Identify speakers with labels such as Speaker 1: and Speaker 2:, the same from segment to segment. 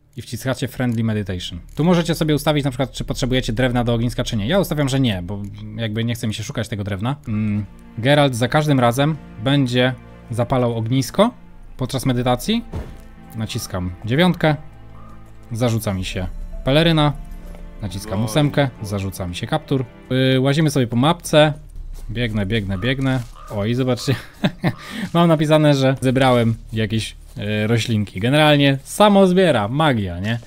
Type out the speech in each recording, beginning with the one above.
Speaker 1: i wciskacie Friendly Meditation. Tu możecie sobie ustawić na przykład, czy potrzebujecie drewna do ogniska, czy nie. Ja ustawiam, że nie, bo jakby nie chce mi się szukać tego drewna. Geralt za każdym razem będzie zapalał ognisko podczas medytacji. Naciskam 9, zarzuca mi się peleryna, naciskam 8, zarzuca mi się kaptur. Łazimy sobie po mapce. Biegnę. O, i zobaczcie, mam napisane, że zebrałem jakieś roślinki. Generalnie samo zbiera, magia, nie?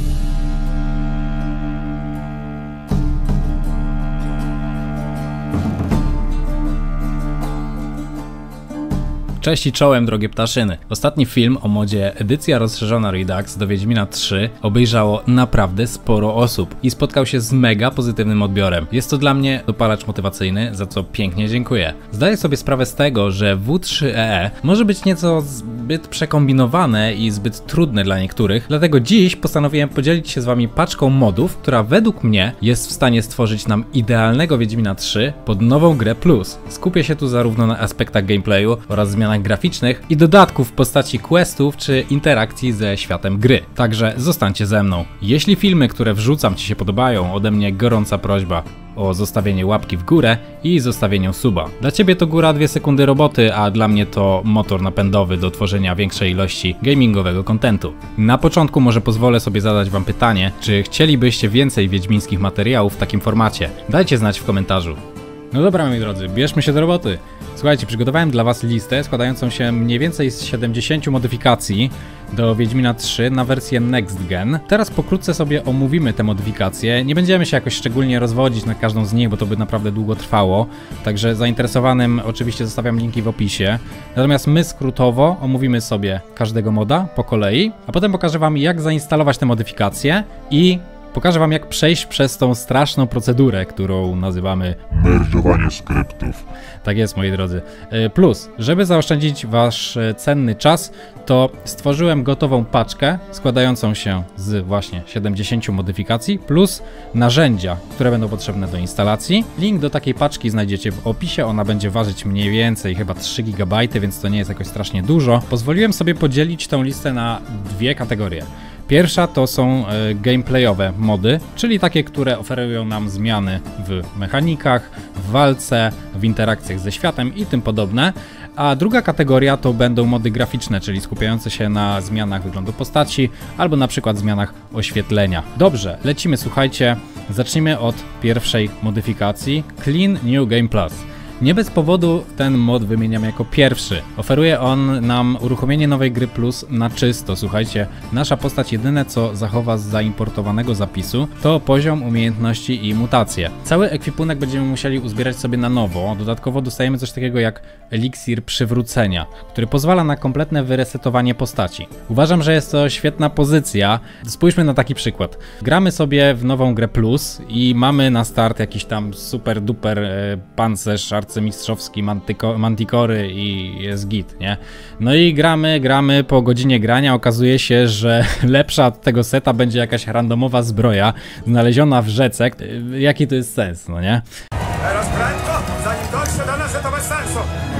Speaker 1: Cześć i czołem, drogie ptaszyny. Ostatni film o modzie edycja rozszerzona Redux do Wiedźmina 3 obejrzało naprawdę sporo osób i spotkał się z mega pozytywnym odbiorem. Jest to dla mnie dopalacz motywacyjny, za co pięknie dziękuję. Zdaję sobie sprawę z tego, że W3EE może być nieco zbyt przekombinowane i zbyt trudne dla niektórych, dlatego dziś postanowiłem podzielić się z wami paczką modów, która według mnie jest w stanie stworzyć nam idealnego Wiedźmina 3 pod nową grę plus. Skupię się tu zarówno na aspektach gameplayu oraz zmianach graficznych i dodatków w postaci questów czy interakcji ze światem gry. Także zostańcie ze mną. Jeśli filmy, które wrzucam ci się podobają, ode mnie gorąca prośba o zostawienie łapki w górę i zostawienie suba. Dla ciebie to góra 2 sekundy roboty, a dla mnie to motor napędowy do tworzenia większej ilości gamingowego kontentu. Na początku może pozwolę sobie zadać wam pytanie, czy chcielibyście więcej wiedźmińskich materiałów w takim formacie? Dajcie znać w komentarzu. No dobra, moi drodzy, bierzmy się do roboty. Słuchajcie, przygotowałem dla was listę składającą się mniej więcej z 70 modyfikacji do Wiedźmina 3 na wersję Next Gen. Teraz pokrótce sobie omówimy te modyfikacje. Nie będziemy się jakoś szczególnie rozwodzić nad każdą z nich, bo to by naprawdę długo trwało. Także zainteresowanym oczywiście zostawiam linki w opisie. Natomiast my skrótowo omówimy sobie każdego moda po kolei, a potem pokażę wam, jak zainstalować te modyfikacje i pokażę wam, jak przejść przez tą straszną procedurę, którą nazywamy
Speaker 2: merżowanie skryptów.
Speaker 1: Tak jest, moi drodzy. Plus, żeby zaoszczędzić wasz cenny czas, to stworzyłem gotową paczkę składającą się z właśnie 70 modyfikacji plus narzędzia, które będą potrzebne do instalacji. Link do takiej paczki znajdziecie w opisie, ona będzie ważyć mniej więcej chyba 3 GB, więc to nie jest jakoś strasznie dużo. Pozwoliłem sobie podzielić tą listę na dwie kategorie. Pierwsza to są gameplayowe mody, czyli takie, które oferują nam zmiany w mechanikach, w walce, w interakcjach ze światem i tym podobne. A druga kategoria to będą mody graficzne, czyli skupiające się na zmianach wyglądu postaci albo na przykład zmianach oświetlenia. Dobrze, lecimy, słuchajcie, zacznijmy od pierwszej modyfikacji Clean New Game Plus. Nie bez powodu ten mod wymieniam jako pierwszy. Oferuje on nam uruchomienie nowej gry plus na czysto. Słuchajcie, nasza postać jedyne co zachowa z zaimportowanego zapisu to poziom umiejętności i mutacje. Cały ekwipunek będziemy musieli uzbierać sobie na nowo. Dodatkowo dostajemy coś takiego jak eliksir przywrócenia, który pozwala na kompletne wyresetowanie postaci. Uważam, że jest to świetna pozycja. Spójrzmy na taki przykład. Gramy sobie w nową grę plus i mamy na start jakiś tam super duper pancerz arcymistrzowski Manticory i jest git, nie? No i gramy, po godzinie grania okazuje się, że lepsza od tego seta będzie jakaś randomowa zbroja znaleziona w rzece. Jaki to jest sens, no nie?
Speaker 3: Teraz prędko, zanim dotrze do nas, że to bez sensu.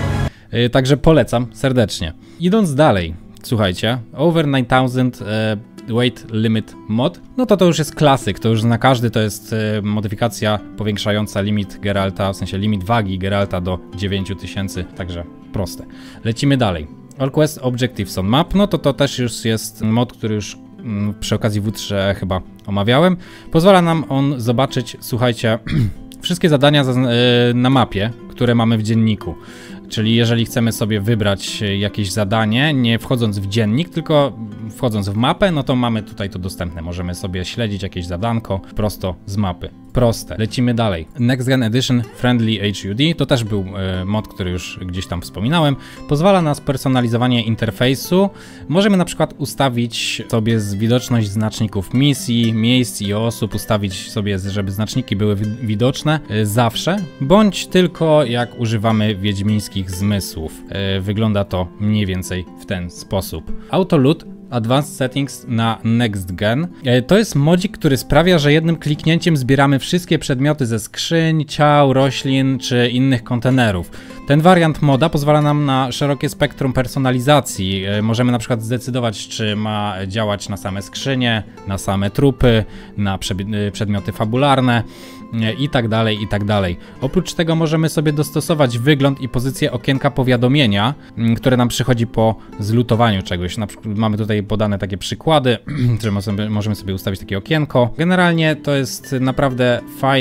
Speaker 1: Także polecam serdecznie. Idąc dalej, słuchajcie, Over 9000 Weight Limit Mod, no to już jest klasyk, to już na każdy to jest modyfikacja powiększająca limit Geralta, w sensie limit wagi Geralta do 9000, także proste. Lecimy dalej. All Quest Objectives on Map, no to też już jest mod, który już przy okazji W3 chyba omawiałem. Pozwala nam on zobaczyć, słuchajcie, wszystkie zadania na mapie, które mamy w dzienniku. Czyli jeżeli chcemy sobie wybrać jakieś zadanie, nie wchodząc w dziennik, tylko wchodząc w mapę, no to mamy tutaj to dostępne. Możemy sobie śledzić jakieś zadanko prosto z mapy. Proste. Lecimy dalej. Next Gen Edition Friendly HUD to też był mod, który już gdzieś tam wspominałem. Pozwala na spersonalizowanie interfejsu. Możemy na przykład ustawić sobie widoczność znaczników misji, miejsc i osób, ustawić sobie, żeby znaczniki były widoczne zawsze, bądź tylko jak używamy wiedźmińskich zmysłów. Wygląda to mniej więcej w ten sposób. Autoloot Advanced Settings na Next Gen. To jest modzik, który sprawia, że jednym kliknięciem zbieramy wszystkie przedmioty ze skrzyń, ciał, roślin czy innych kontenerów. Ten wariant moda pozwala nam na szerokie spektrum personalizacji. Możemy na przykład zdecydować, czy ma działać na same skrzynie, na same trupy, na przedmioty fabularne i tak dalej, i tak dalej. Oprócz tego możemy sobie dostosować wygląd i pozycję okienka powiadomienia, które nam przychodzi po zlutowaniu czegoś. Na przykład mamy tutaj podane takie przykłady, że możemy sobie ustawić takie okienko. Generalnie to jest naprawdę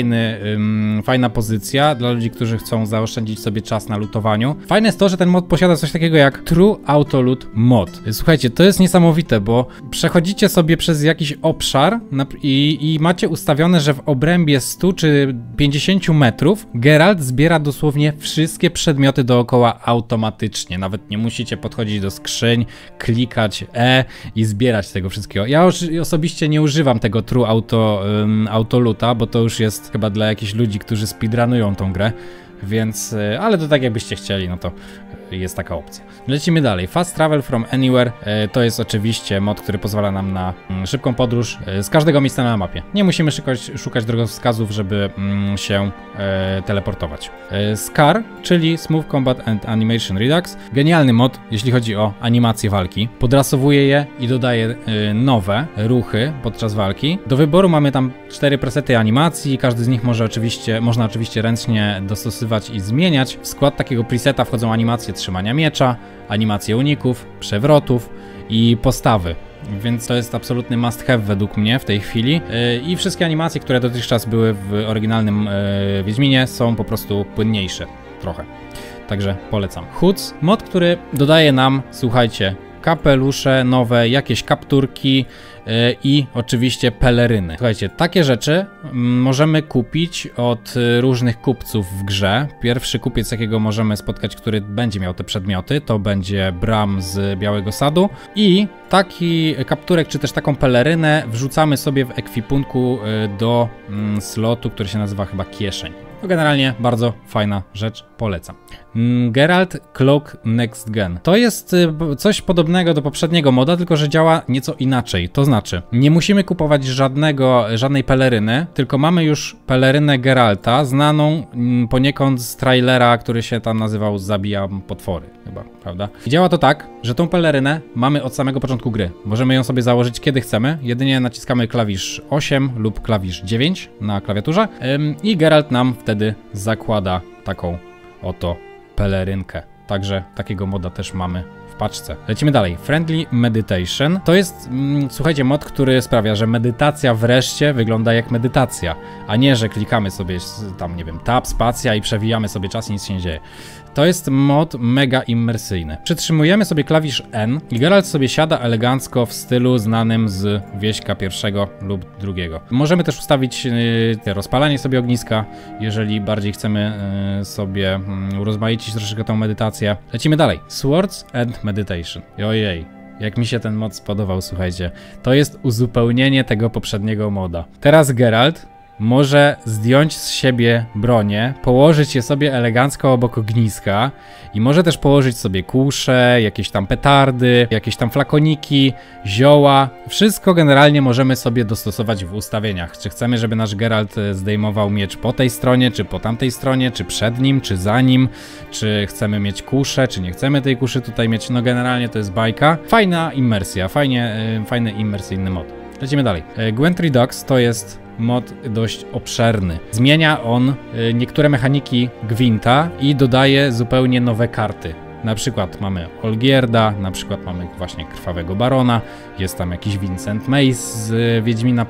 Speaker 1: fajna pozycja dla ludzi, którzy chcą zaoszczędzić sobie czas na lutowaniu. Fajne jest to, że ten mod posiada coś takiego jak True Auto Loot Mod. Słuchajcie, to jest niesamowite, bo przechodzicie sobie przez jakiś obszar i macie ustawione, że w obrębie 100 czy 50 metrów Geralt zbiera dosłownie wszystkie przedmioty dookoła automatycznie. Nawet nie musicie podchodzić do skrzyń, klikać i zbierać tego wszystkiego. Ja osobiście nie używam tego True Auto Loota, bo to już jest chyba dla jakichś ludzi, którzy speedrunują tą grę. Więc, ale to tak jakbyście chcieli, no to jest taka opcja. Lecimy dalej. Fast Travel from Anywhere to jest oczywiście mod, który pozwala nam na szybką podróż z każdego miejsca na mapie. Nie musimy szukać drogowskazów, żeby się teleportować. Scar, czyli Smooth Combat and Animation Redux. Genialny mod, jeśli chodzi o animację walki. Podrasowuje je i dodaje nowe ruchy podczas walki. Do wyboru mamy tam 4 presety animacji. Każdy z nich można oczywiście ręcznie dostosować i zmieniać. W skład takiego preseta wchodzą animacje trzymania miecza, animacje uników, przewrotów i postawy. Więc to jest absolutny must have według mnie w tej chwili. I wszystkie animacje, które dotychczas były w oryginalnym Wiedźminie, są po prostu płynniejsze trochę. Także polecam. Hoods, mod, który dodaje nam, słuchajcie, kapelusze nowe, jakieś kapturki i oczywiście peleryny. Słuchajcie, takie rzeczy możemy kupić od różnych kupców w grze. Pierwszy kupiec, jakiego możemy spotkać, który będzie miał te przedmioty, to będzie Bram z Białego Sadu i taki kapturek, czy też taką pelerynę wrzucamy sobie w ekwipunku do slotu, który się nazywa chyba kieszeń. To generalnie bardzo fajna rzecz, polecam. Geralt Cloak Next Gen. To jest coś podobnego do poprzedniego moda, tylko że działa nieco inaczej. To znaczy, nie musimy kupować żadnej peleryny, tylko mamy już pelerynę Geralta, znaną poniekąd z trailera, który się tam nazywał Zabijam potwory, chyba, prawda? I działa to tak, że tą pelerynę mamy od samego początku gry. Możemy ją sobie założyć kiedy chcemy, jedynie naciskamy klawisz 8 lub klawisz 9 na klawiaturze i Geralt nam wtedy zakłada taką oto pelerynkę. Także takiego moda też mamy w paczce. Lecimy dalej. Friendly Meditation. To jest, słuchajcie, mod, który sprawia, że medytacja wreszcie wygląda jak medytacja, a nie, że klikamy sobie tam, nie wiem, tab, spacja i przewijamy sobie czas i nic się nie dzieje. To jest mod mega immersyjny. Przytrzymujemy sobie klawisz N i Geralt sobie siada elegancko w stylu znanym z Wieśka I lub II. Możemy też ustawić rozpalanie sobie ogniska, jeżeli bardziej chcemy sobie urozmaicić troszeczkę tą medytację. Lecimy dalej. Swords and Meditation. Ojej. Jak mi się ten mod spodobał, słuchajcie. To jest uzupełnienie tego poprzedniego moda. Teraz Geralt może zdjąć z siebie bronię, położyć je sobie elegancko obok ogniska i może też położyć sobie kusze, jakieś tam petardy, jakieś tam flakoniki, zioła. Wszystko generalnie możemy sobie dostosować w ustawieniach. Czy chcemy, żeby nasz Geralt zdejmował miecz po tej stronie, czy po tamtej stronie, czy przed nim, czy za nim, czy chcemy mieć kuszę, czy nie chcemy tej kuszy tutaj mieć. No generalnie to jest bajka. Fajna immersja, fajny immersyjny mod. Lecimy dalej. Gwent Redux to jest mod dość obszerny. Zmienia on niektóre mechaniki Gwinta i dodaje zupełnie nowe karty. Na przykład mamy Olgierda, na przykład mamy właśnie Krwawego Barona, jest tam jakiś Vincent Mace z Wiedźmina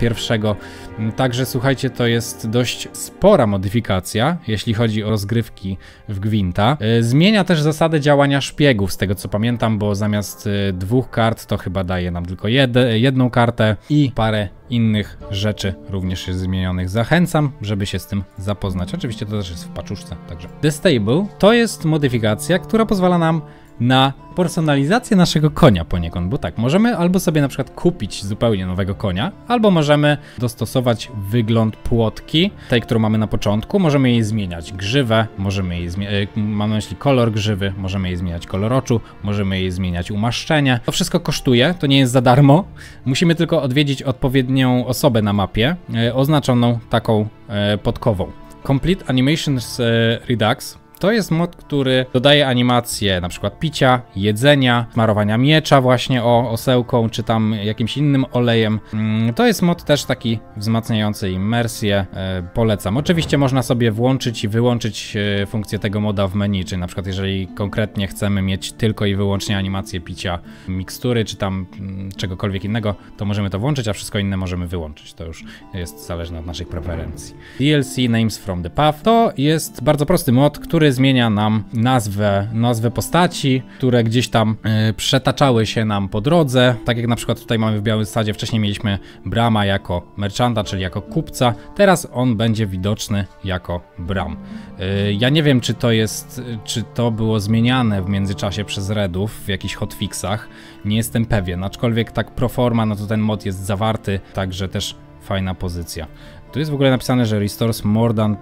Speaker 1: I. Także słuchajcie, to jest dość spora modyfikacja, jeśli chodzi o rozgrywki w Gwinta. Zmienia też zasadę działania szpiegów, z tego co pamiętam, bo zamiast 2 kart to chyba daje nam tylko jedną kartę i parę innych rzeczy również jest zmienionych. Zachęcam, żeby się z tym zapoznać. Oczywiście to też jest w paczuszce, także. The Stable to jest modyfikacja, która pozwala nam na personalizację naszego konia poniekąd, bo tak, możemy albo sobie na przykład kupić zupełnie nowego konia, albo możemy dostosować wygląd płotki, tej, którą mamy na początku, możemy jej zmieniać grzywę, możemy jej mam na myśli kolor grzywy, możemy jej zmieniać kolor oczu, możemy jej zmieniać umaszczenie. To wszystko kosztuje, to nie jest za darmo, musimy tylko odwiedzić odpowiednią osobę na mapie, oznaczoną taką podkową. Complete Animations Redux to jest mod, który dodaje animacje na przykład picia, jedzenia, smarowania miecza właśnie osełką, czy tam jakimś innym olejem. To jest mod też taki wzmacniający immersję, polecam. Oczywiście można sobie włączyć i wyłączyć funkcję tego moda w menu, czyli na przykład jeżeli konkretnie chcemy mieć tylko i wyłącznie animację picia, mikstury, czy tam czegokolwiek innego, to możemy to włączyć, a wszystko inne możemy wyłączyć. To już jest zależne od naszych preferencji. DLC Names from the Path to jest bardzo prosty mod, który zmienia nam nazwę postaci, które gdzieś tam przetaczały się nam po drodze. Tak jak na przykład tutaj mamy w Białym Sadzie, wcześniej mieliśmy Brama jako merchanta, czyli jako kupca. Teraz on będzie widoczny jako Bram. Ja nie wiem, czy to było zmieniane w międzyczasie przez Redów w jakichś hotfixach. Nie jestem pewien, aczkolwiek tak pro forma, no to ten mod jest zawarty, także też fajna pozycja. Tu jest w ogóle napisane, że restores more than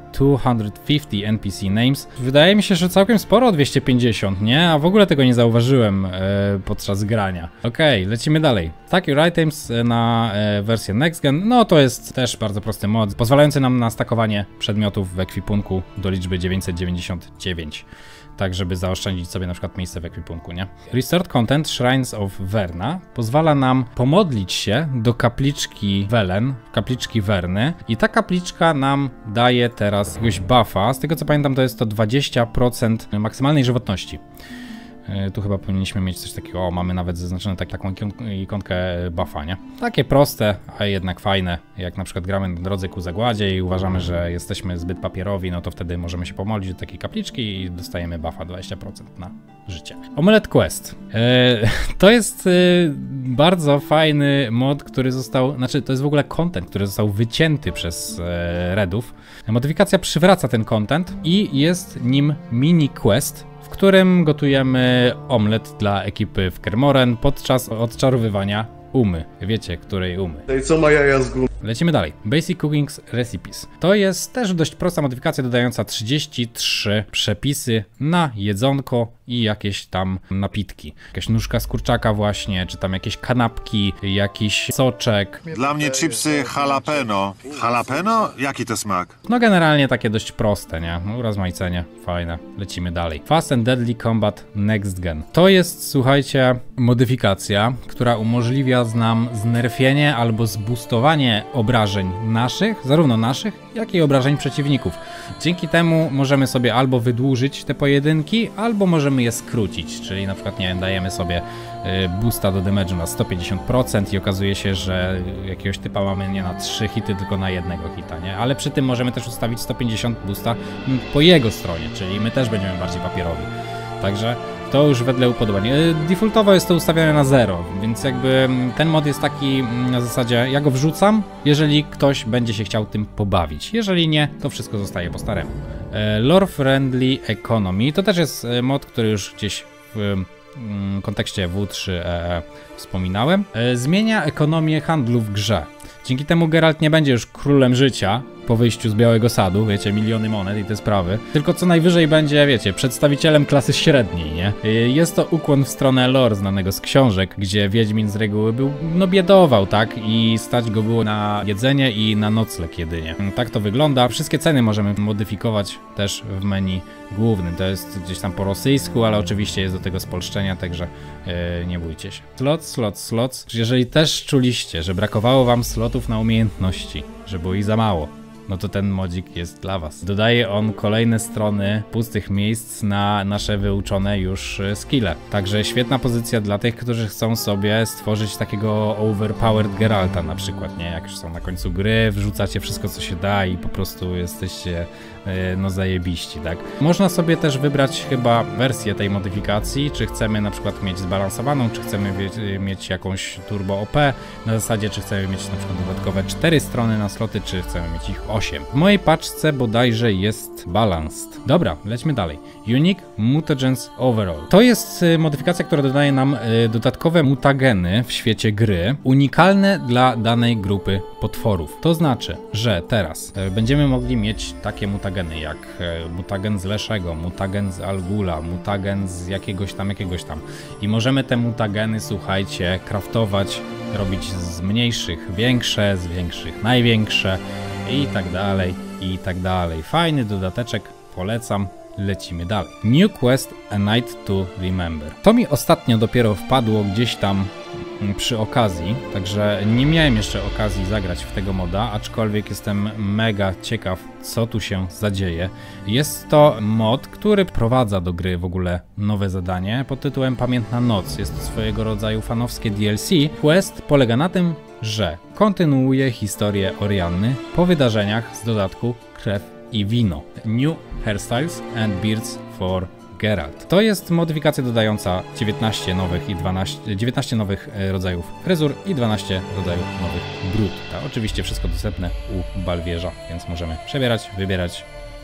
Speaker 1: 250 NPC names. Wydaje mi się, że całkiem sporo, 250, nie? A w ogóle tego nie zauważyłem podczas grania. Okej, lecimy dalej. Stack Your Items na wersję Next Gen. No to jest też bardzo prosty mod, pozwalający nam na stakowanie przedmiotów w ekwipunku do liczby 999. Tak, żeby zaoszczędzić sobie na przykład miejsce w ekwipunku, nie? Restored Content Shrines of Verna pozwala nam pomodlić się do kapliczki Velen, kapliczki Werny, i ta kapliczka nam daje teraz jakiegoś buffa. Z tego co pamiętam, to jest to 20% maksymalnej żywotności. Tu chyba powinniśmy mieć coś takiego, o, mamy nawet zaznaczone taką ikonkę buffa, nie? Takie proste, a jednak fajne. Jak na przykład gramy na drodze ku zagładzie i uważamy, że jesteśmy zbyt papierowi, no to wtedy możemy się pomodlić do takiej kapliczki i dostajemy buffa 20% na życie. Omelette Quest. To jest bardzo fajny mod, który został, znaczy to jest w ogóle content, który został wycięty przez Redów. Modyfikacja przywraca ten content i jest nim mini quest, w którym gotujemy omlet dla ekipy w Kermoren podczas odczarowywania Umy. Wiecie, której Umy.
Speaker 4: No i co ma jaja z gumy?
Speaker 1: Lecimy dalej. Basic Cooking Recipes. To jest też dość prosta modyfikacja dodająca 33 przepisy na jedzonko i jakieś tam napitki. Jakaś nóżka z kurczaka właśnie, czy tam jakieś kanapki, jakiś soczek.
Speaker 2: Dla mnie chipsy jalapeno. Jalapeno? Jaki to smak?
Speaker 1: No generalnie takie dość proste, nie? No, urozmaicenie, fajne. Lecimy dalej. Fast and Deadly Combat Next Gen. To jest, słuchajcie, modyfikacja, która umożliwia nam znerfienie albo zboostowanie obrażeń naszych, zarówno naszych, jak i obrażeń przeciwników. Dzięki temu możemy sobie albo wydłużyć te pojedynki, albo możemy je skrócić, czyli na przykład, nie wiem, dajemy sobie boosta do damage'u na 150% i okazuje się, że jakiegoś typa mamy nie na 3 hity, tylko na jednego hita, nie? Ale przy tym możemy też ustawić 150 boosta po jego stronie, czyli my też będziemy bardziej papierowi. Także to już wedle upodobań. Defaultowo jest to ustawione na 0, więc jakby ten mod jest taki na zasadzie, ja go wrzucam, jeżeli ktoś będzie się chciał tym pobawić. Jeżeli nie, to wszystko zostaje po staremu. Lore Friendly Economy to też jest mod, który już gdzieś w kontekście W3EE wspominałem. Zmienia ekonomię handlu w grze. Dzięki temu Geralt nie będzie już królem życia po wyjściu z Białego Sadu, wiecie, miliony monet i te sprawy, tylko co najwyżej będzie, wiecie, przedstawicielem klasy średniej, nie? Jest to ukłon w stronę lore znanego z książek, gdzie Wiedźmin z reguły był, no biedował, tak? I stać go było na jedzenie i na nocleg jedynie. Tak to wygląda. Wszystkie ceny możemy modyfikować też w menu głównym. To jest gdzieś tam po rosyjsku, ale oczywiście jest do tego spolszczenia, także nie bójcie się. Slots. Jeżeli też czuliście, że brakowało wam slotów na umiejętności, że było ich za mało, no to ten modzik jest dla was. Dodaje on kolejne strony pustych miejsc na nasze wyuczone już skille. Także świetna pozycja dla tych, którzy chcą sobie stworzyć takiego overpowered Geralta na przykład, nie? Jak już są na końcu gry, wrzucacie wszystko co się da i po prostu jesteście no zajebiści, tak? Można sobie też wybrać chyba wersję tej modyfikacji, czy chcemy na przykład mieć zbalansowaną, czy chcemy mieć jakąś turbo OP, na zasadzie czy chcemy mieć na przykład dodatkowe 4 strony na sloty, czy chcemy mieć ich 8. 8. W mojej paczce bodajże jest Balanced. Dobra, lećmy dalej. Unique Mutagens Overall. To jest modyfikacja, która dodaje nam dodatkowe mutageny w świecie gry, unikalne dla danej grupy potworów. To znaczy, że teraz będziemy mogli mieć takie mutageny jak mutagen z Leszego, mutagen z Algula, mutagen z jakiegoś tam. I możemy te mutageny, słuchajcie, craftować, robić z mniejszych większe, z większych największe i tak dalej, i tak dalej. Fajny dodateczek, polecam. Lecimy dalej. New Quest, A Night to Remember. To mi ostatnio dopiero wpadło gdzieś tam przy okazji, także nie miałem jeszcze okazji zagrać w tego moda, aczkolwiek jestem mega ciekaw, co tu się zadzieje. Jest to mod, który wprowadza do gry w ogóle nowe zadanie pod tytułem Pamiętna Noc. Jest to swojego rodzaju fanowskie DLC. Quest polega na tym, że kontynuuje historię Orianny po wydarzeniach z dodatku Krew i Wino. New Hairstyles and Beards for Geralt. To jest modyfikacja dodająca 19 nowych rodzajów fryzur i 12 rodzajów nowych brud. Oczywiście wszystko dostępne u Balwierza, więc możemy przebierać, wybierać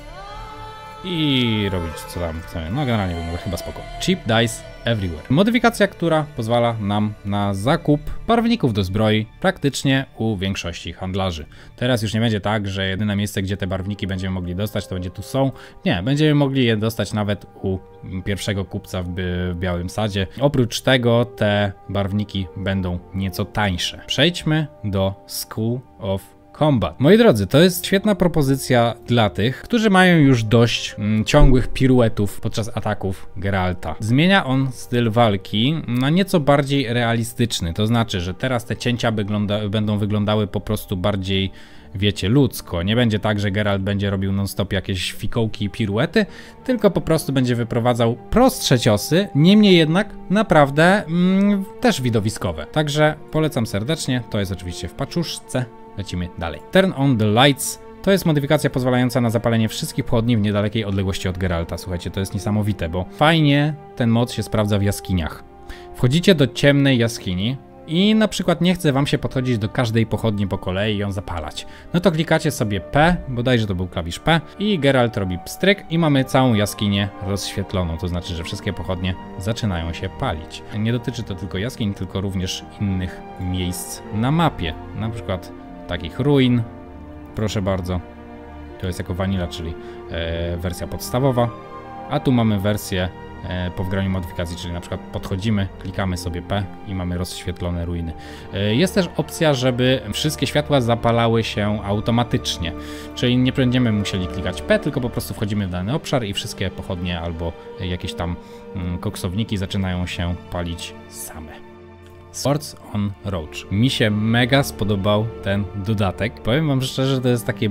Speaker 1: i robić co tam chcemy. No generalnie wygląda chyba spoko. Cheap Dice Everywhere. Modyfikacja, która pozwala nam na zakup barwników do zbroi praktycznie u większości handlarzy. Teraz już nie będzie tak, że jedyne miejsce, gdzie te barwniki będziemy mogli dostać, to będzie tu są. Nie, będziemy mogli je dostać nawet u pierwszego kupca w Białym Sadzie. Oprócz tego te barwniki będą nieco tańsze. Przejdźmy do School of Combat. Moi drodzy, to jest świetna propozycja dla tych, którzy mają już dość ciągłych piruetów podczas ataków Geralta. Zmienia on styl walki na nieco bardziej realistyczny, to znaczy, że teraz te cięcia będą wyglądały po prostu bardziej, wiecie, ludzko. Nie będzie tak, że Geralt będzie robił non-stop jakieś fikołki i piruety, tylko po prostu będzie wyprowadzał prostsze ciosy, niemniej jednak naprawdę też widowiskowe. Także polecam serdecznie, to jest oczywiście w paczuszce. Lecimy dalej. Turn on the lights. To jest modyfikacja pozwalająca na zapalenie wszystkich pochodni w niedalekiej odległości od Geralta. Słuchajcie, to jest niesamowite, bo fajnie ten mod się sprawdza w jaskiniach. Wchodzicie do ciemnej jaskini i na przykład nie chce wam się podchodzić do każdej pochodni po kolei i ją zapalać. No to klikacie sobie P, bodajże to był klawisz P i Geralt robi pstryk i mamy całą jaskinię rozświetloną. To znaczy, że wszystkie pochodnie zaczynają się palić. Nie dotyczy to tylko jaskiń, tylko również innych miejsc na mapie. Na przykład takich ruin, proszę bardzo. To jest jako vanilla, czyli wersja podstawowa, a tu mamy wersję po wgraniu modyfikacji, czyli na przykład podchodzimy, klikamy sobie P i mamy rozświetlone ruiny. Jest też opcja, żeby wszystkie światła zapalały się automatycznie, czyli nie będziemy musieli klikać P, tylko po prostu wchodzimy w dany obszar i wszystkie pochodnie albo jakieś tam koksowniki zaczynają się palić same. Swords on Roach. Mi mega spodobał ten dodatek. Powiem wam szczerze, że to jest takie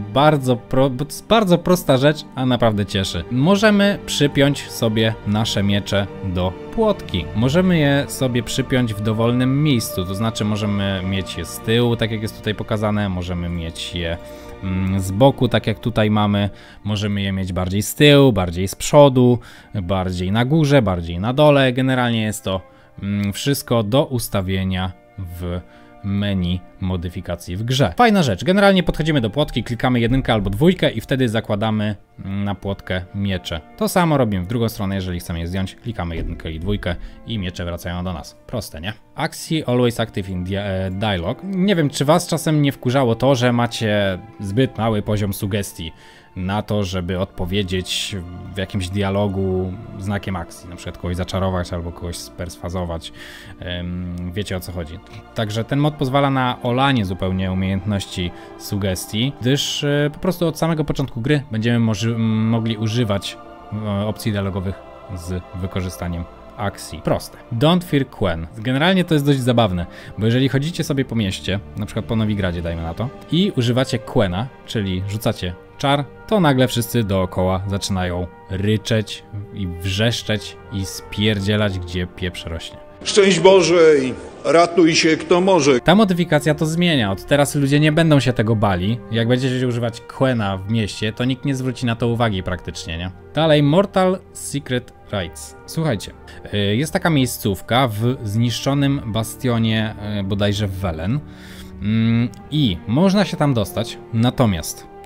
Speaker 1: bardzo prosta rzecz, a naprawdę cieszy. Możemy przypiąć sobie nasze miecze do płotki. Możemy je sobie przypiąć w dowolnym miejscu, to znaczy możemy mieć je z tyłu, tak jak jest tutaj pokazane, możemy mieć je z boku, tak jak tutaj mamy, możemy je mieć bardziej z tyłu, bardziej z przodu, bardziej na górze, bardziej na dole. Generalnie jest to wszystko do ustawienia w menu modyfikacji w grze. Fajna rzecz. Generalnie podchodzimy do płotki, klikamy 1 albo 2 i wtedy zakładamy na płotkę miecze. To samo robimy w drugą stronę, jeżeli chcemy je zdjąć, klikamy 1 i 2 i miecze wracają do nas. Proste, nie? Axii always active in dialogue. Nie wiem, czy was czasem nie wkurzało to, że macie zbyt mały poziom sugestii na to, żeby odpowiedzieć w jakimś dialogu znakiem akcji, na przykład kogoś zaczarować albo kogoś sperswazować. Wiecie, o co chodzi. Także ten mod pozwala na olanie zupełnie umiejętności sugestii, gdyż po prostu od samego początku gry będziemy mogli używać opcji dialogowych z wykorzystaniem akcji. Proste. Don't fear Quen. Generalnie to jest dość zabawne, bo jeżeli chodzicie sobie po mieście, na przykład po Nowigradzie, dajmy na to, i używacie Quena, czyli rzucacie czar, to nagle wszyscy dookoła zaczynają ryczeć i wrzeszczeć i spierdzielać, gdzie pieprz rośnie.
Speaker 4: Szczęść Boże i ratuj się kto może.
Speaker 1: Ta modyfikacja to zmienia. Od teraz ludzie nie będą się tego bali. Jak będziecie używać Quena w mieście, to nikt nie zwróci na to uwagi praktycznie, nie? Dalej, Mortal Secret Rites. Słuchajcie, jest taka miejscówka w zniszczonym bastionie bodajże w Velen i można się tam dostać, natomiast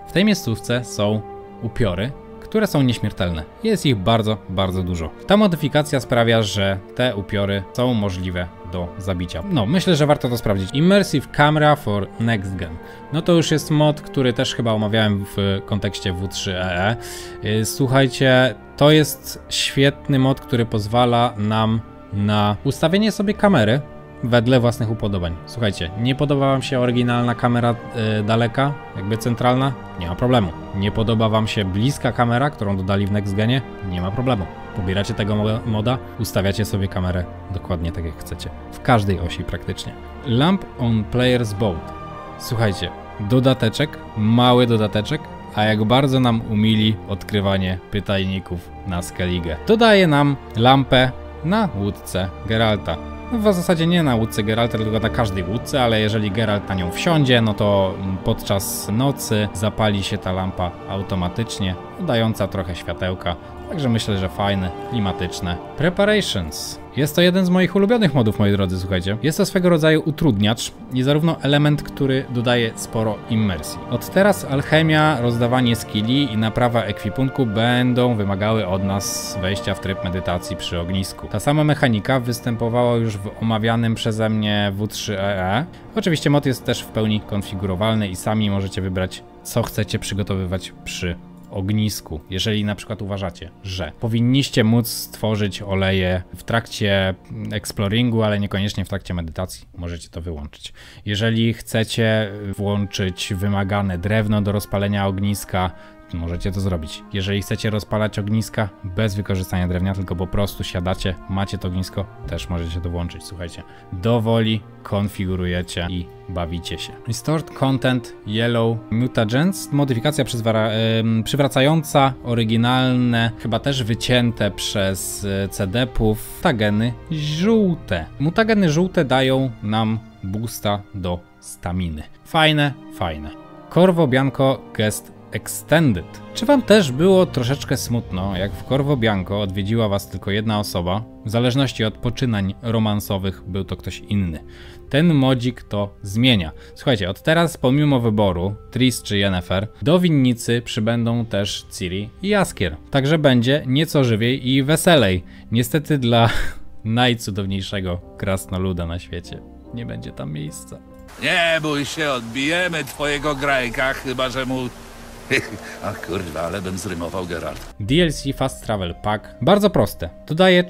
Speaker 1: W tej miejscówce są upiory, które są nieśmiertelne. Jest ich bardzo, bardzo dużo. Ta modyfikacja sprawia, że te upiory są możliwe do zabicia. No, myślę, że warto to sprawdzić. Immersive Camera for Next Gen. No to już jest mod, który też chyba omawiałem w kontekście W3EE. Słuchajcie, to jest świetny mod, który pozwala nam na ustawienie sobie kamery wedle własnych upodobań. Słuchajcie, nie podoba wam się oryginalna kamera daleka, jakby centralna? Nie ma problemu. Nie podoba wam się bliska kamera, którą dodali w Next Genie? Nie ma problemu. Pobieracie tego moda, ustawiacie sobie kamerę dokładnie tak jak chcecie. W każdej osi praktycznie. Lamp on Player's Boat. Słuchajcie, dodateczek, mały dodateczek, a jak bardzo nam umili odkrywanie pytajników na Skellige. Dodaje nam lampę na łódce Geralta. No w zasadzie nie na łódce Geralta, tylko na każdej łódce, ale jeżeli Geralt na nią wsiądzie, no to podczas nocy zapali się ta lampa automatycznie, dająca trochę światełka. Także myślę, że fajne, klimatyczne. Preparations. Jest to jeden z moich ulubionych modów, moi drodzy, słuchajcie. Jest to swego rodzaju utrudniacz i zarówno element, który dodaje sporo immersji. Od teraz alchemia, rozdawanie skilli i naprawa ekwipunku będą wymagały od nas wejścia w tryb medytacji przy ognisku. Ta sama mechanika występowała już w omawianym przeze mnie W3EE. Oczywiście mod jest też w pełni konfigurowalny i sami możecie wybrać, co chcecie przygotowywać przy ognisku. Jeżeli na przykład uważacie, że powinniście móc stworzyć oleje w trakcie exploringu, ale niekoniecznie w trakcie medytacji, możecie to wyłączyć. Jeżeli chcecie włączyć wymagane drewno do rozpalenia ogniska, możecie to zrobić. Jeżeli chcecie rozpalać ogniska bez wykorzystania drewna, tylko po prostu siadacie, macie to ognisko, też możecie to włączyć. Słuchajcie, do woli konfigurujecie i bawicie się. Restored Content Yellow Mutagens, modyfikacja przywracająca oryginalne, chyba też wycięte przez CD-ów mutageny żółte. Mutageny żółte dają nam boosta do staminy. Fajne, fajne. Corvo Bianco Guest Extended. Czy wam też było troszeczkę smutno, jak w Corvo Bianco odwiedziła was tylko jedna osoba? W zależności od poczynań romansowych był to ktoś inny. Ten modzik to zmienia. Słuchajcie, od teraz pomimo wyboru Triss czy Yennefer, do winnicy przybędą też Ciri i Jaskier. Także będzie nieco żywiej i weselej. Niestety dla najcudowniejszego krasnoluda na świecie nie będzie tam miejsca.
Speaker 5: Nie bój się, odbijemy twojego grajka, chyba że mu... Ach kurwa, ale bym zrymował Geralt.
Speaker 1: DLC Fast Travel Pack. Bardzo proste. Dodaje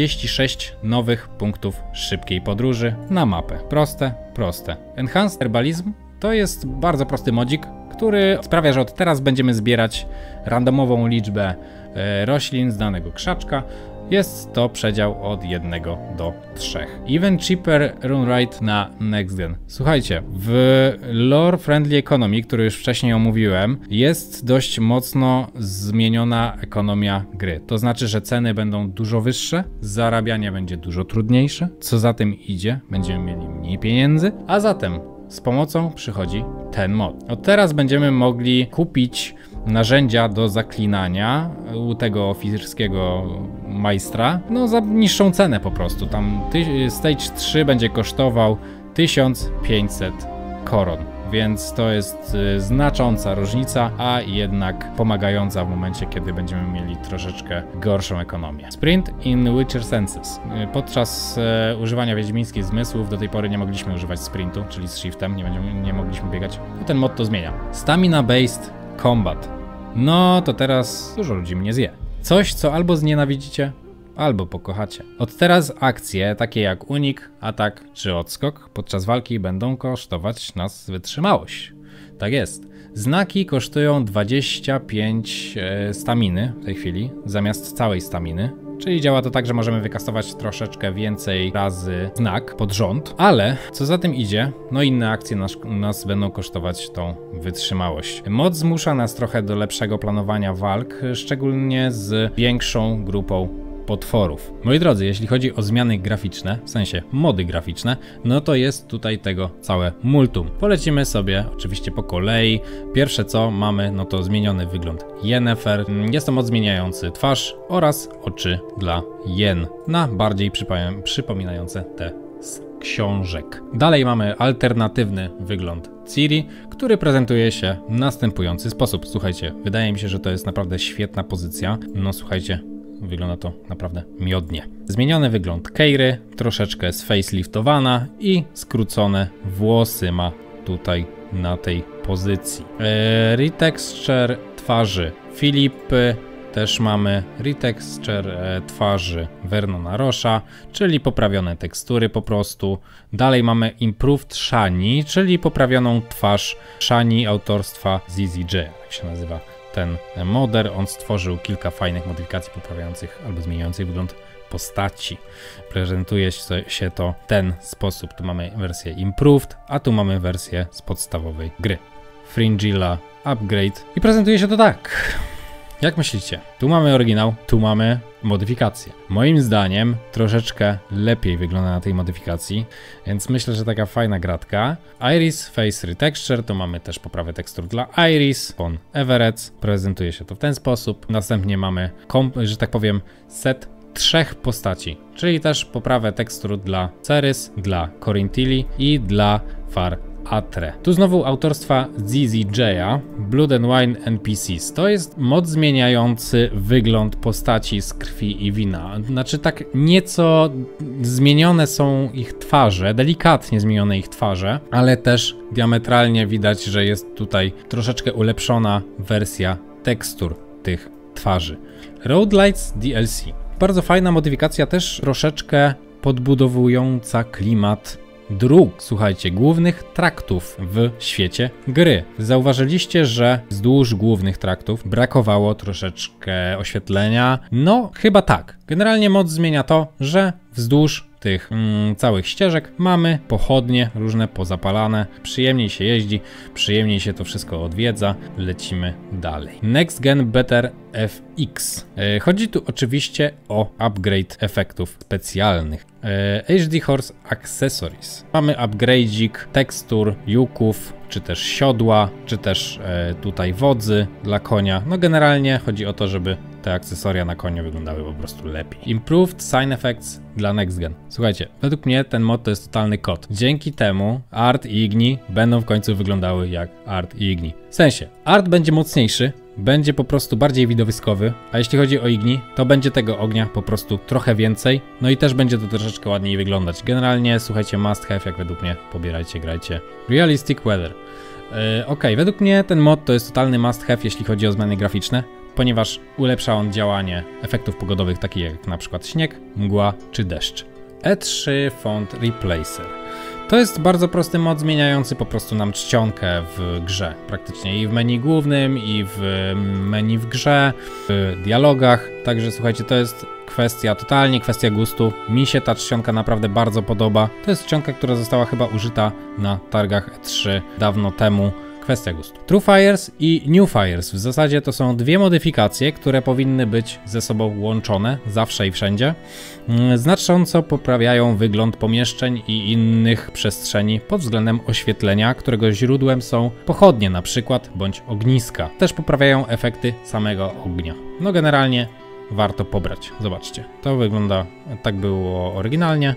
Speaker 1: 46 nowych punktów szybkiej podróży na mapę. Proste, proste. Enhanced Herbalism to jest bardzo prosty modzik, który sprawia, że od teraz będziemy zbierać randomową liczbę roślin z danego krzaczka. Jest to przedział od 1 do 3. Even cheaper run rate na Next Gen. Słuchajcie, w Lore Friendly Economy, który już wcześniej omówiłem, jest dość mocno zmieniona ekonomia gry. To znaczy, że ceny będą dużo wyższe, zarabianie będzie dużo trudniejsze. Co za tym idzie, będziemy mieli mniej pieniędzy, a zatem z pomocą przychodzi ten mod. Od teraz będziemy mogli kupić narzędzia do zaklinania u tego ofirskiego majstra, no za niższą cenę po prostu. Tam Stage 3 będzie kosztował 1500 koron, więc to jest znacząca różnica, a jednak pomagająca w momencie, kiedy będziemy mieli troszeczkę gorszą ekonomię. Sprint in Witcher Senses. Podczas używania wiedźmińskich zmysłów do tej pory nie mogliśmy używać sprintu, czyli z shiftem, nie mogliśmy biegać. Ten mod to zmienia. Stamina Based Combat. No to teraz dużo ludzi mnie zje. Coś, co albo znienawidzicie, albo pokochacie. Od teraz akcje takie jak unik, atak czy odskok podczas walki będą kosztować nas wytrzymałość. Tak jest. Znaki kosztują 25 staminy w tej chwili, zamiast całej staminy. Czyli działa to tak, że możemy wykastować troszeczkę więcej razy znak pod rząd, ale co za tym idzie, no inne akcje nas będą kosztować tą wytrzymałość. Mod zmusza nas trochę do lepszego planowania walk, szczególnie z większą grupą potworów. Moi drodzy, jeśli chodzi o zmiany graficzne, w sensie mody graficzne, no to jest tutaj tego całe multum. Polecimy sobie oczywiście po kolei. Pierwsze co mamy, no to zmieniony wygląd Yennefer. Jest to mod zmieniający twarz oraz oczy dla Yen na bardziej przypominające te z książek. Dalej mamy alternatywny wygląd Ciri, który prezentuje się w następujący sposób. Słuchajcie, wydaje mi się, że to jest naprawdę świetna pozycja. No słuchajcie, wygląda to naprawdę miodnie. Zmieniony wygląd Keiry, troszeczkę sfaceliftowana i skrócone włosy ma tutaj na tej pozycji. Retexture twarzy Filipy, też mamy retexture twarzy Vernona Rocha, czyli poprawione tekstury po prostu. Dalej mamy Improved Shani, czyli poprawioną twarz Shani autorstwa ZZJ, jak się nazywa ten moder. On stworzył kilka fajnych modyfikacji poprawiających albo zmieniających wygląd postaci. Prezentuje się to w ten sposób. Tu mamy wersję Improved, a tu mamy wersję z podstawowej gry. Fringilla Upgrade i prezentuje się to tak. Jak myślicie? Tu mamy oryginał, tu mamy modyfikację. Moim zdaniem troszeczkę lepiej wygląda na tej modyfikacji, więc myślę, że taka fajna gratka. Iris Face Retexture, to mamy też poprawę tekstur dla Iris, von Everett. Prezentuje się to w ten sposób. Następnie mamy, że tak powiem, set 3 postaci, czyli też poprawę tekstur dla Cerys, dla Corintilli i dla Far Atre. Tu znowu autorstwa ZZJ'a, Blood and Wine NPCs. To jest mod zmieniający wygląd postaci z krwi i wina. Znaczy tak nieco zmienione są ich twarze, delikatnie zmienione ich twarze, ale też diametralnie widać, że jest tutaj troszeczkę ulepszona wersja tekstur tych twarzy. Road Lights DLC. Bardzo fajna modyfikacja, też troszeczkę podbudowująca klimat dróg, słuchajcie, głównych traktów w świecie gry. Zauważyliście, że wzdłuż głównych traktów brakowało troszeczkę oświetlenia? No, chyba tak. Generalnie mod zmienia to, że wzdłuż tych całych ścieżek mamy pochodnie różne pozapalane, przyjemniej się jeździ, przyjemniej się to wszystko odwiedza, lecimy dalej. Next Gen Better FX. Chodzi tu oczywiście o upgrade efektów specjalnych. HD Horse Accessories. Mamy upgrade'ik tekstur, juków, czy też siodła, czy też tutaj wodzy dla konia. No generalnie chodzi o to, żeby te akcesoria na koniu wyglądały po prostu lepiej. Improved Sign Effects dla Next Gen. Słuchajcie, według mnie ten mod to jest totalny kod. Dzięki temu Art i Igni będą w końcu wyglądały jak Art i Igni. W sensie, Art będzie mocniejszy, będzie po prostu bardziej widowiskowy, a jeśli chodzi o Igni, to będzie tego ognia po prostu trochę więcej, no i też będzie to troszeczkę ładniej wyglądać. Generalnie, słuchajcie, must have, jak według mnie, pobierajcie, grajcie. Realistic Weather. Ok, według mnie ten mod to jest totalny must have, jeśli chodzi o zmiany graficzne, ponieważ ulepsza on działanie efektów pogodowych, takich jak na przykład śnieg, mgła czy deszcz. E3 Font Replacer. To jest bardzo prosty mod zmieniający po prostu nam czcionkę w grze. Praktycznie i w menu głównym, i w menu w grze, w dialogach. Także słuchajcie, to jest totalnie kwestia gustu. Mi się ta czcionka naprawdę bardzo podoba. To jest czcionka, która została chyba użyta na targach E3 dawno temu. Kwestia gustu. True Fires i New Fires. W zasadzie to są dwie modyfikacje, które powinny być ze sobą łączone zawsze i wszędzie. Znacząco poprawiają wygląd pomieszczeń i innych przestrzeni pod względem oświetlenia, którego źródłem są pochodnie na przykład, bądź ogniska. Też poprawiają efekty samego ognia. No generalnie warto pobrać. Zobaczcie, to wygląda, tak było oryginalnie,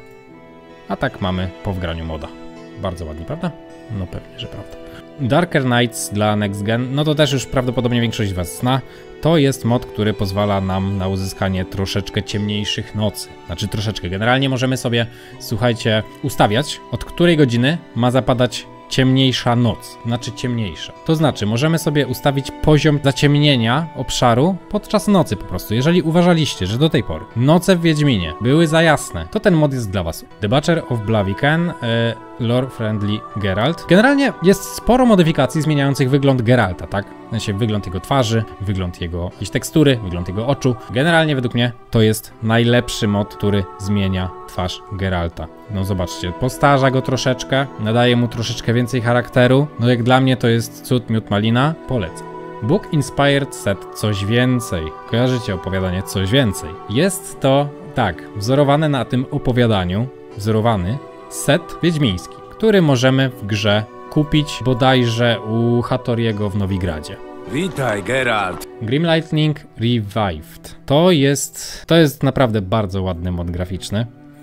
Speaker 1: a tak mamy po wgraniu moda. Bardzo ładnie, prawda? No pewnie, że prawda. Darker Nights dla Next Gen, no to też już prawdopodobnie większość z Was zna. To jest mod, który pozwala nam na uzyskanie troszeczkę ciemniejszych nocy. Znaczy troszeczkę. Generalnie możemy sobie, słuchajcie, ustawiać, od której godziny ma zapadać ciemniejsza noc, znaczy ciemniejsza. To znaczy możemy sobie ustawić poziom zaciemnienia obszaru podczas nocy po prostu. Jeżeli uważaliście, że do tej pory noce w Wiedźminie były za jasne, to ten mod jest dla Was. The Butcher of Blaviken, Lore Friendly Geralt. Generalnie jest sporo modyfikacji zmieniających wygląd Geralta, tak? W sensie wygląd jego twarzy, wygląd jego jakiejś tekstury, wygląd jego oczu. Generalnie według mnie to jest najlepszy mod, który zmienia twarz Geralta. No zobaczcie, postarza go troszeczkę, nadaje mu troszeczkę więcej charakteru. No jak dla mnie to jest cud, miód, malina. Polecam. Book Inspired Set Coś Więcej. Kojarzycie opowiadanie Coś Więcej? Jest to, tak, wzorowane na tym opowiadaniu, wzorowany set wiedźmiński, który możemy w grze kupić bodajże u Hattoriego w Nowigradzie.
Speaker 3: Witaj, Geralt.
Speaker 1: Grim Lightning Revived. To jest naprawdę bardzo ładny mod graficzny.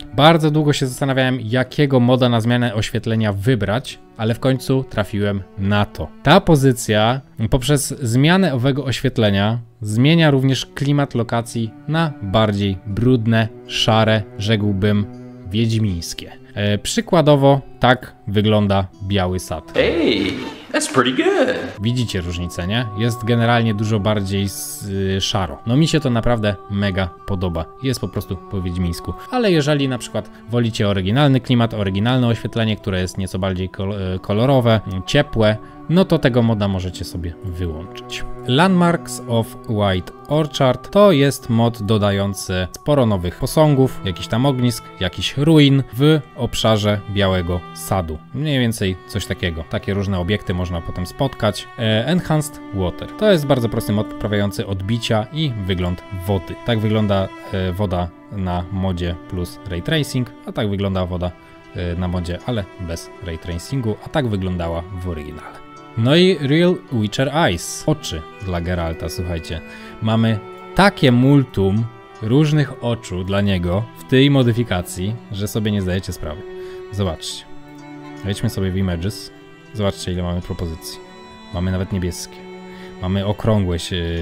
Speaker 1: Bardzo długo się zastanawiałem, jakiego moda na zmianę oświetlenia wybrać, ale w końcu trafiłem na to. Ta pozycja poprzez zmianę owego oświetlenia zmienia również klimat lokacji na bardziej brudne, szare, rzekłbym wiedźmińskie. Przykładowo tak wygląda Biały Sad.
Speaker 6: Hey, that's pretty good.
Speaker 1: Widzicie różnicę, nie? Jest generalnie dużo bardziej szaro. No mi się to naprawdę mega podoba. Jest po prostu po wiedźmińsku. Ale jeżeli na przykład wolicie oryginalny klimat, oryginalne oświetlenie, które jest nieco bardziej kolorowe, ciepłe, no to tego moda możecie sobie wyłączyć. Landmarks of White Orchard to jest mod dodający sporo nowych posągów, jakiś tam ognisk, jakiś ruin w obszarze Białego Sadu. Mniej więcej coś takiego. Takie różne obiekty można potem spotkać. Enhanced Water. To jest bardzo prosty mod poprawiający odbicia i wygląd wody. Tak wygląda woda na modzie plus Ray Tracing, a tak wygląda woda na modzie, ale bez Ray Tracingu, a tak wyglądała w oryginale. No i Real Witcher Eyes. Oczy dla Geralta, słuchajcie. Mamy takie multum różnych oczu dla niego w tej modyfikacji, że sobie nie zdajecie sprawy. Zobaczcie. Wejdźmy sobie w Images. Zobaczcie, ile mamy propozycji. Mamy nawet niebieskie. Mamy okrągłe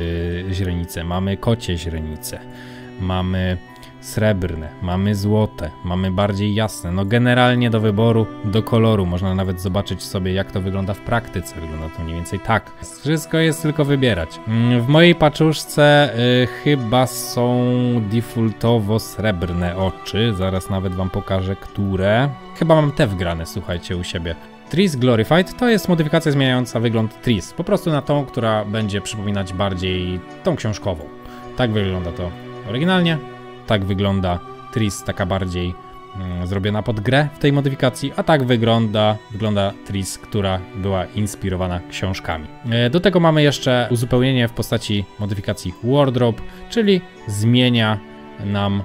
Speaker 1: źrenice. Mamy kocie źrenice. Mamy srebrne, mamy złote, mamy bardziej jasne. No generalnie do wyboru, do koloru. Można nawet zobaczyć sobie, jak to wygląda w praktyce. Wygląda to mniej więcej tak. Wszystko jest tylko wybierać. W mojej paczuszce chyba są defaultowo srebrne oczy. Zaraz nawet wam pokażę, które. Chyba mam te wgrane, słuchajcie, u siebie. Triss Glorified to jest modyfikacja zmieniająca wygląd Triss. Po prostu na tą, która będzie przypominać bardziej tą książkową. Tak wygląda to oryginalnie. Tak wygląda Triss, taka bardziej zrobiona pod grę w tej modyfikacji, a tak wygląda Triss, która była inspirowana książkami. Do tego mamy jeszcze uzupełnienie w postaci modyfikacji Wardrobe, czyli zmienia nam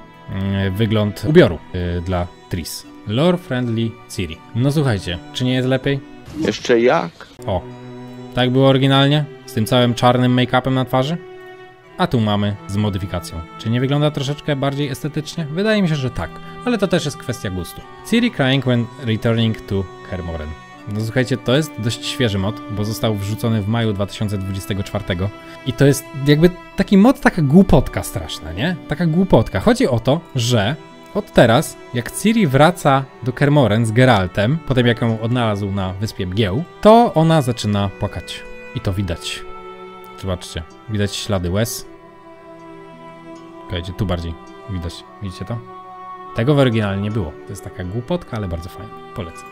Speaker 1: wygląd ubioru dla Triss. Lore Friendly Ciri. No słuchajcie, czy nie jest lepiej?
Speaker 4: Jeszcze jak?
Speaker 1: O, tak było oryginalnie, z tym całym czarnym make-upem na twarzy? A tu mamy z modyfikacją. Czy nie wygląda troszeczkę bardziej estetycznie? Wydaje mi się, że tak, ale to też jest kwestia gustu. Ciri crying when returning to Kaer Morhen. No słuchajcie, to jest dość świeży mod, bo został wrzucony w maju 2024 i to jest jakby taki mod, taka głupotka straszna, nie? Taka głupotka. Chodzi o to, że od teraz, jak Ciri wraca do Kaer Morhen z Geraltem, potem jak ją odnalazł na wyspie Mgieł, to ona zaczyna płakać. I to widać. Zobaczcie, widać ślady łez. Słuchajcie, tu bardziej widać. Widzicie to? Tego w oryginale nie było. To jest taka głupotka, ale bardzo fajna. Polecam.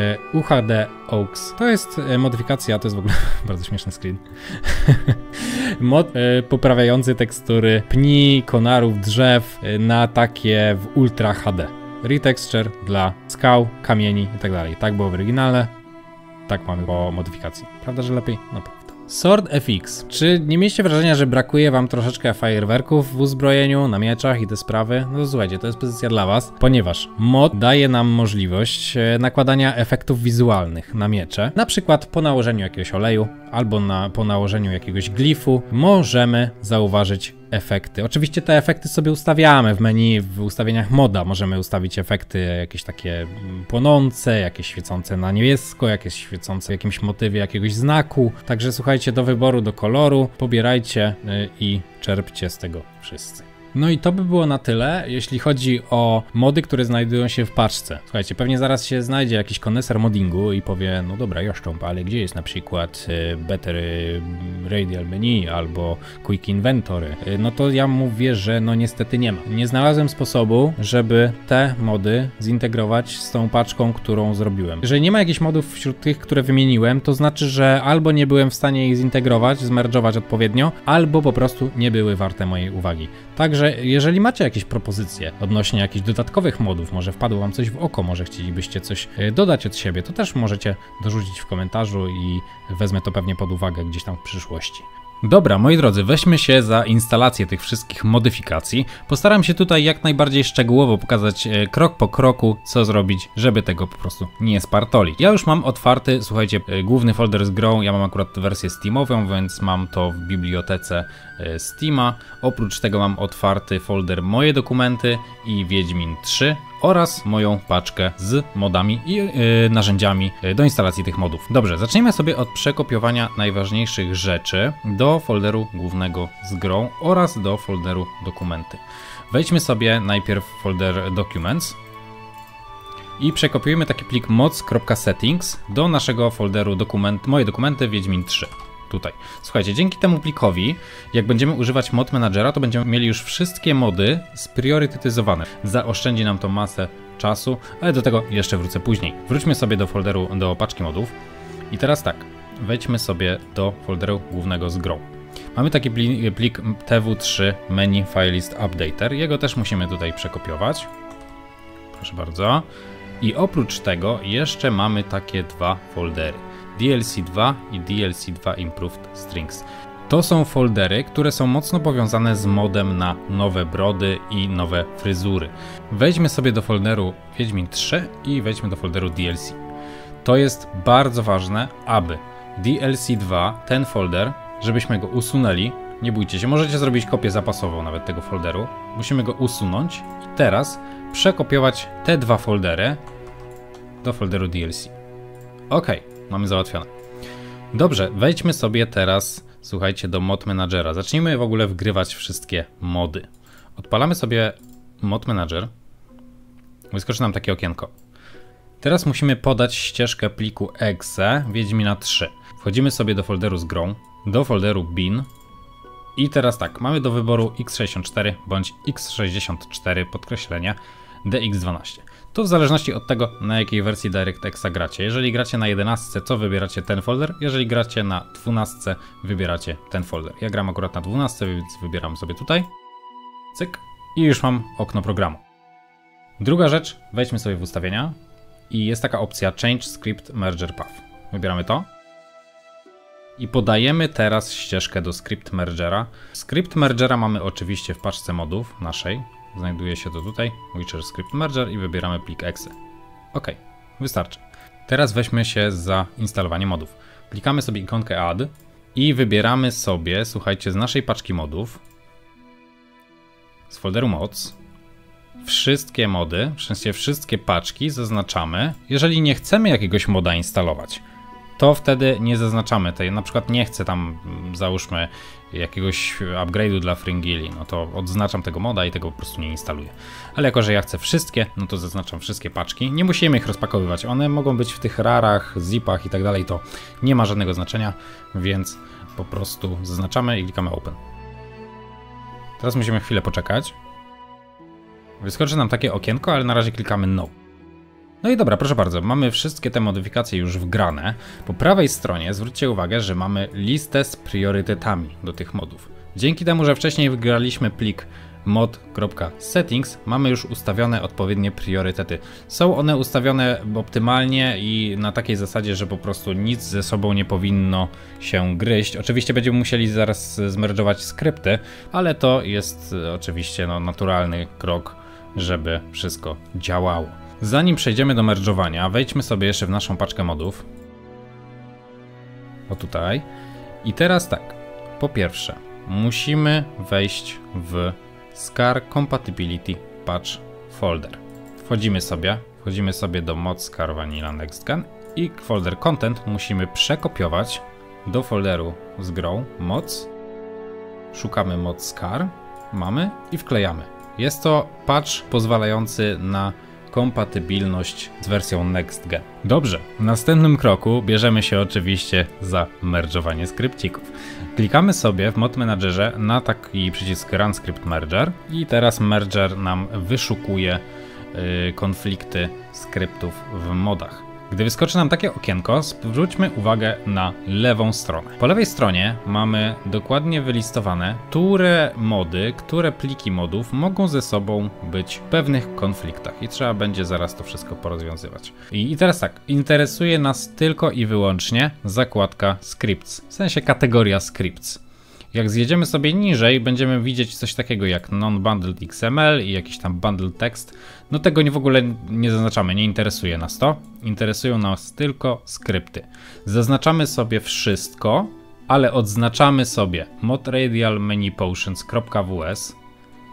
Speaker 1: UHD Oaks. To jest modyfikacja, to jest w ogóle bardzo śmieszny screen. Mod poprawiający tekstury pni, konarów, drzew na takie w Ultra HD. Retexture dla skał, kamieni i tak dalej. Tak było w oryginale. Tak mamy po modyfikacji. Prawda, że lepiej? No prawda. Sword FX. Czy nie mieliście wrażenia, że brakuje wam troszeczkę fajerwerków w uzbrojeniu, na mieczach i te sprawy? No to słuchajcie, to jest pozycja dla was, ponieważ mod daje nam możliwość nakładania efektów wizualnych na miecze. Na przykład po nałożeniu jakiegoś oleju albo po nałożeniu jakiegoś glifu możemy zauważyć efekty. Oczywiście te efekty sobie ustawiamy w menu, w ustawieniach moda. Możemy ustawić efekty jakieś takie płonące, jakieś świecące na niebiesko, jakieś świecące w jakimś motywie jakiegoś znaku. Także słuchajcie, do wyboru, do koloru, pobierajcie i czerpcie z tego wszyscy. No i to by było na tyle, jeśli chodzi o mody, które znajdują się w paczce. Słuchajcie, pewnie zaraz się znajdzie jakiś koneser moddingu i powie, no dobra, Jaszcząb, ale gdzie jest na przykład Better Radial Menu albo Quick Inventory? No to ja mówię, że no niestety nie ma. Nie znalazłem sposobu, żeby te mody zintegrować z tą paczką, którą zrobiłem. Jeżeli nie ma jakichś modów wśród tych, które wymieniłem, to znaczy, że albo nie byłem w stanie ich zintegrować, zmerdżować odpowiednio, albo po prostu nie były warte mojej uwagi. Także jeżeli macie jakieś propozycje odnośnie jakichś dodatkowych modów, może wpadło wam coś w oko, może chcielibyście coś dodać od siebie, to też możecie dorzucić w komentarzu i wezmę to pewnie pod uwagę gdzieś tam w przyszłości. Dobra, moi drodzy, weźmy się za instalację tych wszystkich modyfikacji. Postaram się tutaj jak najbardziej szczegółowo pokazać krok po kroku, co zrobić, żeby tego po prostu nie spartolić. Ja już mam otwarty, słuchajcie, główny folder z grą, ja mam akurat wersję Steamową, więc mam to w bibliotece Steama. Oprócz tego mam otwarty folder Moje dokumenty i Wiedźmin 3, oraz moją paczkę z modami i narzędziami do instalacji tych modów. Dobrze, zacznijmy sobie od przekopiowania najważniejszych rzeczy do folderu głównego z grą oraz do folderu dokumenty. Wejdźmy sobie najpierw w folder Documents i przekopiujemy taki plik mods.settings do naszego folderu moje dokumenty Wiedźmin 3. Tutaj. Słuchajcie, dzięki temu plikowi, jak będziemy używać mod managera, to będziemy mieli już wszystkie mody spriorytetyzowane. Zaoszczędzi nam to masę czasu, ale do tego jeszcze wrócę później. Wróćmy sobie do folderu, do paczki modów. I teraz tak, wejdźmy sobie do folderu głównego z grą. Mamy taki plik tw3 menu filelist updater. Jego też musimy tutaj przekopiować. Proszę bardzo. I oprócz tego jeszcze mamy takie dwa foldery. DLC2 i DLC2 Improved Strings. To są foldery, które są mocno powiązane z modem na nowe brody i nowe fryzury. Wejdźmy sobie do folderu Wiedźmin 3 i wejdźmy do folderu DLC. To jest bardzo ważne, aby DLC2, ten folder, żebyśmy go usunęli. Nie bójcie się, możecie zrobić kopię zapasową nawet tego folderu. Musimy go usunąć i teraz przekopiować te dwa foldery do folderu DLC. OK. Mamy załatwione. Dobrze, wejdźmy sobie teraz, słuchajcie, do mod managera. Zacznijmy w ogóle wgrywać wszystkie mody. Odpalamy sobie mod manager. Wyskoczy nam takie okienko. Teraz musimy podać ścieżkę pliku exe Wiedźmina 3. Wchodzimy sobie do folderu z grą, do folderu bin. I teraz tak, mamy do wyboru x64 bądź x64 podkreślenie DX12. To w zależności od tego, na jakiej wersji DirectXa gracie. Jeżeli gracie na 11, to wybieracie ten folder. Jeżeli gracie na 12, wybieracie ten folder. Ja gram akurat na 12, więc wybieram sobie tutaj. Cyk. I już mam okno programu. Druga rzecz, wejdźmy sobie w ustawienia. I jest taka opcja Change Script Merger Path. Wybieramy to. I podajemy teraz ścieżkę do Script Mergera. Script Mergera mamy oczywiście w paczce modów naszej. Znajduje się to tutaj, Witcher Script Merger i wybieramy plik exe. OK, wystarczy. Teraz weźmy się za instalowanie modów. Klikamy sobie ikonkę Add i wybieramy sobie, słuchajcie, z naszej paczki modów, z folderu Mods, wszystkie mody, w sensie wszystkie paczki zaznaczamy. Jeżeli nie chcemy jakiegoś moda instalować, to wtedy nie zaznaczamy tej, na przykład nie chcę tam, załóżmy, jakiegoś upgrade'u dla Fringilli, no to odznaczam tego moda i tego po prostu nie instaluję. Ale jako, że ja chcę wszystkie, no to zaznaczam wszystkie paczki. Nie musimy ich rozpakowywać, one mogą być w tych rarach, zipach i tak dalej, to nie ma żadnego znaczenia, więc po prostu zaznaczamy i klikamy Open. Teraz musimy chwilę poczekać. Wyskoczy nam takie okienko, ale na razie klikamy No. No i dobra, proszę bardzo, mamy wszystkie te modyfikacje już wgrane. Po prawej stronie zwróćcie uwagę, że mamy listę z priorytetami do tych modów. Dzięki temu, że wcześniej wygraliśmy plik mod.settings, mamy już ustawione odpowiednie priorytety. Są one ustawione optymalnie i na takiej zasadzie, że po prostu nic ze sobą nie powinno się gryźć. Oczywiście będziemy musieli zaraz zmerdżować skrypty, ale to jest oczywiście naturalny krok, żeby wszystko działało. Zanim przejdziemy do merdżowania, wejdźmy sobie jeszcze w naszą paczkę modów. O tutaj. I teraz tak, po pierwsze, musimy wejść w Scar Compatibility Patch Folder. Wchodzimy sobie do Mod Scar Vanilla Next Gen i folder Content musimy przekopiować do folderu z grą Mods. Szukamy Mod Scar, mamy i wklejamy. Jest to patch pozwalający na kompatybilność z wersją Next Gen. Dobrze, w następnym kroku bierzemy się oczywiście za merdżowanie skrypcików. Klikamy sobie w Mod Managerze na taki przycisk Run Script Merger i teraz Merger nam wyszukuje konflikty skryptów w modach. Gdy wyskoczy nam takie okienko, zwróćmy uwagę na lewą stronę. Po lewej stronie mamy dokładnie wylistowane, które pliki modów mogą ze sobą być w pewnych konfliktach i trzeba będzie zaraz to wszystko porozwiązywać. I teraz tak, interesuje nas tylko i wyłącznie zakładka Scripts, w sensie kategoria Scripts. Jak zjedziemy sobie niżej, będziemy widzieć coś takiego jak non-bundled XML i jakiś tam bundled text. No tego w ogóle nie zaznaczamy, nie interesuje nas to. Interesują nas tylko skrypty. Zaznaczamy sobie wszystko, ale odznaczamy sobie modradial many potions.ws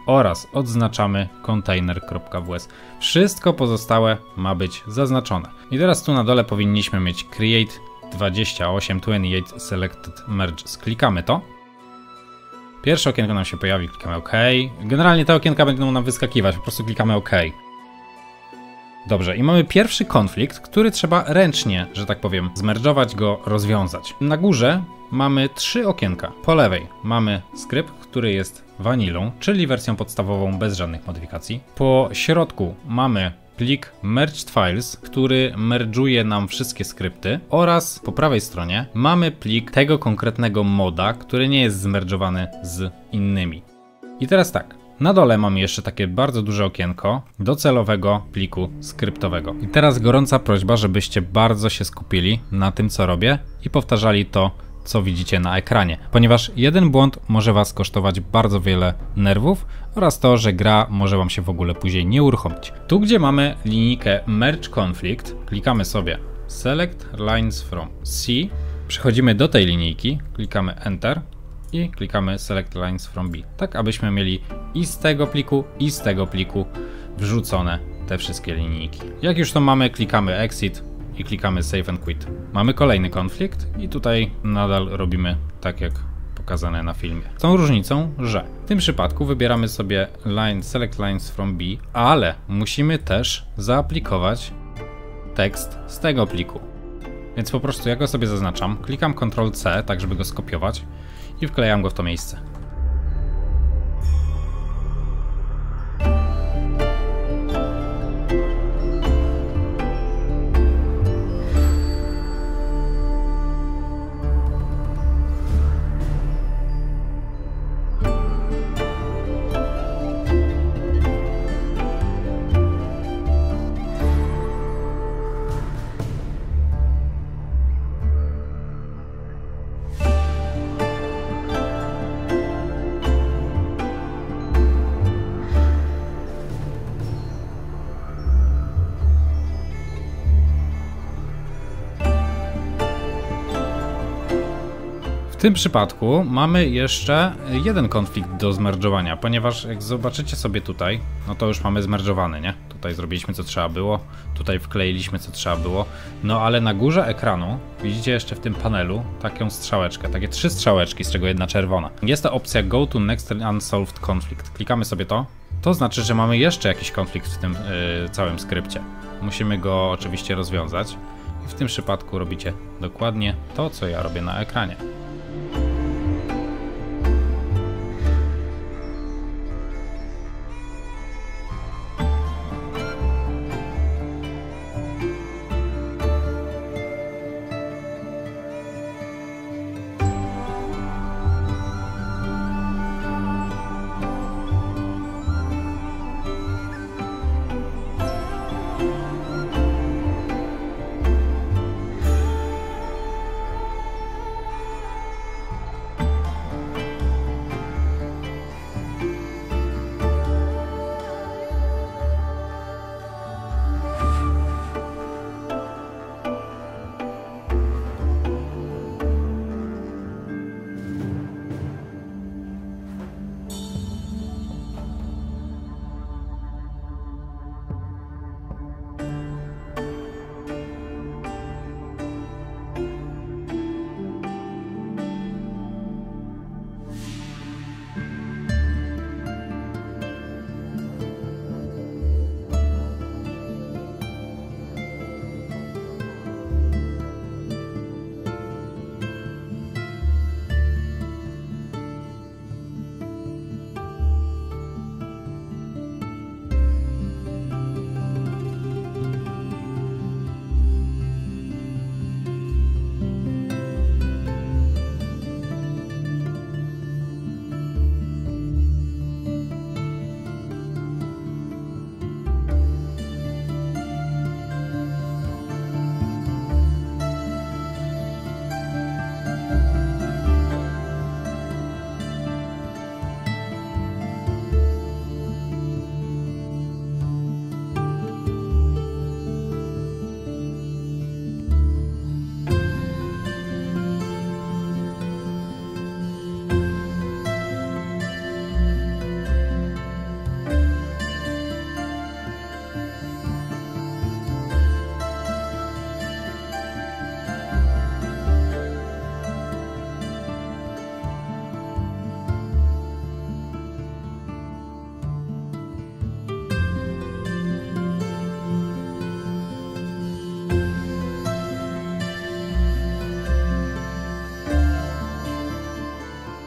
Speaker 1: oraz odznaczamy container.ws. Wszystko pozostałe ma być zaznaczone. I teraz tu na dole powinniśmy mieć create 28 selected merges. Klikamy to. Pierwsze okienko nam się pojawi, klikamy OK. Generalnie te okienka będą nam wyskakiwać, po prostu klikamy OK. Dobrze, i mamy pierwszy konflikt, który trzeba ręcznie, że tak powiem, zmerdżować go, rozwiązać. Na górze mamy 3 okienka. Po lewej mamy skrypt, który jest vanillą, czyli wersją podstawową bez żadnych modyfikacji. Po środku mamy plik merged files, który merdżuje nam wszystkie skrypty, oraz po prawej stronie mamy plik tego konkretnego moda, który nie jest zmerdżowany z innymi. I teraz tak, na dole mamy jeszcze takie bardzo duże okienko docelowego pliku skryptowego. I teraz gorąca prośba, żebyście bardzo się skupili na tym, co robię i powtarzali to, co widzicie na ekranie, ponieważ jeden błąd może Was kosztować bardzo wiele nerwów oraz to, że gra może Wam się w ogóle później nie uruchomić. Tu, gdzie mamy linijkę Merge Conflict, klikamy sobie Select Lines from C, przechodzimy do tej linijki, klikamy Enter i klikamy Select Lines from B, tak abyśmy mieli i z tego pliku wrzucone te wszystkie linijki. Jak już to mamy, klikamy Exit i klikamy Save and Quit. Mamy kolejny konflikt i tutaj nadal robimy tak jak pokazane na filmie. Z tą różnicą, że w tym przypadku wybieramy sobie Select Lines from B, ale musimy też zaaplikować tekst z tego pliku. Więc po prostu ja go sobie zaznaczam, klikam Ctrl+C, tak żeby go skopiować i wklejam go w to miejsce. W tym przypadku mamy jeszcze jeden konflikt do zmerdżowania, ponieważ jak zobaczycie sobie tutaj, no to już mamy zmerdżowany, nie? Tutaj zrobiliśmy co trzeba było, tutaj wkleiliśmy co trzeba było, no ale na górze ekranu widzicie jeszcze w tym panelu taką strzałeczkę, takie 3 strzałeczki, z czego jedna czerwona. Jest to opcja Go to Next Unsolved Conflict. Klikamy sobie to. To znaczy, że mamy jeszcze jakiś konflikt w tym całym skrypcie. Musimy go oczywiście rozwiązać i w tym przypadku robicie dokładnie to, co ja robię na ekranie.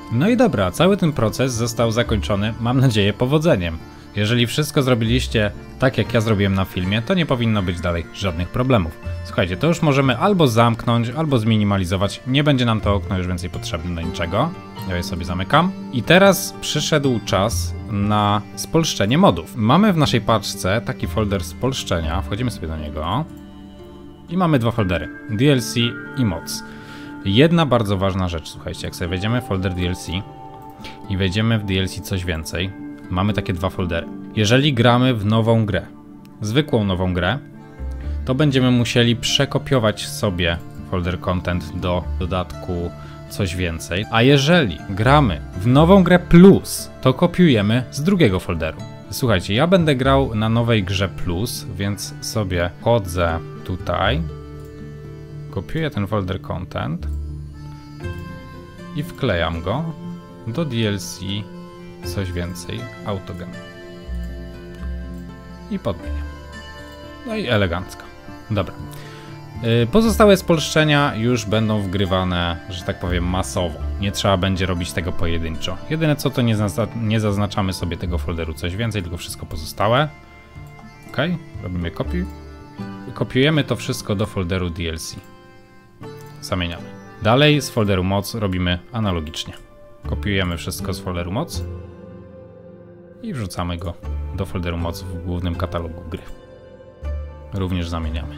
Speaker 1: No i dobra, cały ten proces został zakończony, mam nadzieję, powodzeniem. Jeżeli wszystko zrobiliście tak, jak ja zrobiłem na filmie, to nie powinno być dalej żadnych problemów. Słuchajcie, to już możemy albo zamknąć, albo zminimalizować. Nie będzie nam to okno już więcej potrzebne do niczego. Ja je sobie zamykam. I teraz przyszedł czas na spolszczenie modów. Mamy w naszej paczce taki folder spolszczenia. Wchodzimy sobie do niego. I mamy dwa foldery. DLC i mods. Jedna bardzo ważna rzecz, słuchajcie, jak sobie wejdziemy w folder DLC i wejdziemy w DLC coś więcej, mamy takie dwa foldery. Jeżeli gramy w nową grę, zwykłą nową grę, to będziemy musieli przekopiować sobie folder content do dodatku coś więcej, a jeżeli gramy w nową grę plus, to kopiujemy z drugiego folderu. Słuchajcie, ja będę grał na nowej grze plus, więc sobie chodzę tutaj, kopiuję ten folder content i wklejam go do DLC coś więcej autogame i podmieniam. No i elegancko. Dobra. Pozostałe spolszczenia już będą wgrywane, że tak powiem, masowo. Nie trzeba będzie robić tego pojedynczo. Jedyne co, to nie zaznaczamy sobie tego folderu coś więcej, tylko wszystko pozostałe. Ok, robimy kopiuj. Kopiujemy to wszystko do folderu DLC. Zamieniamy. Dalej z folderu moc robimy analogicznie. Kopiujemy wszystko z folderu moc i wrzucamy go do folderu moc w głównym katalogu gry. Również zamieniamy.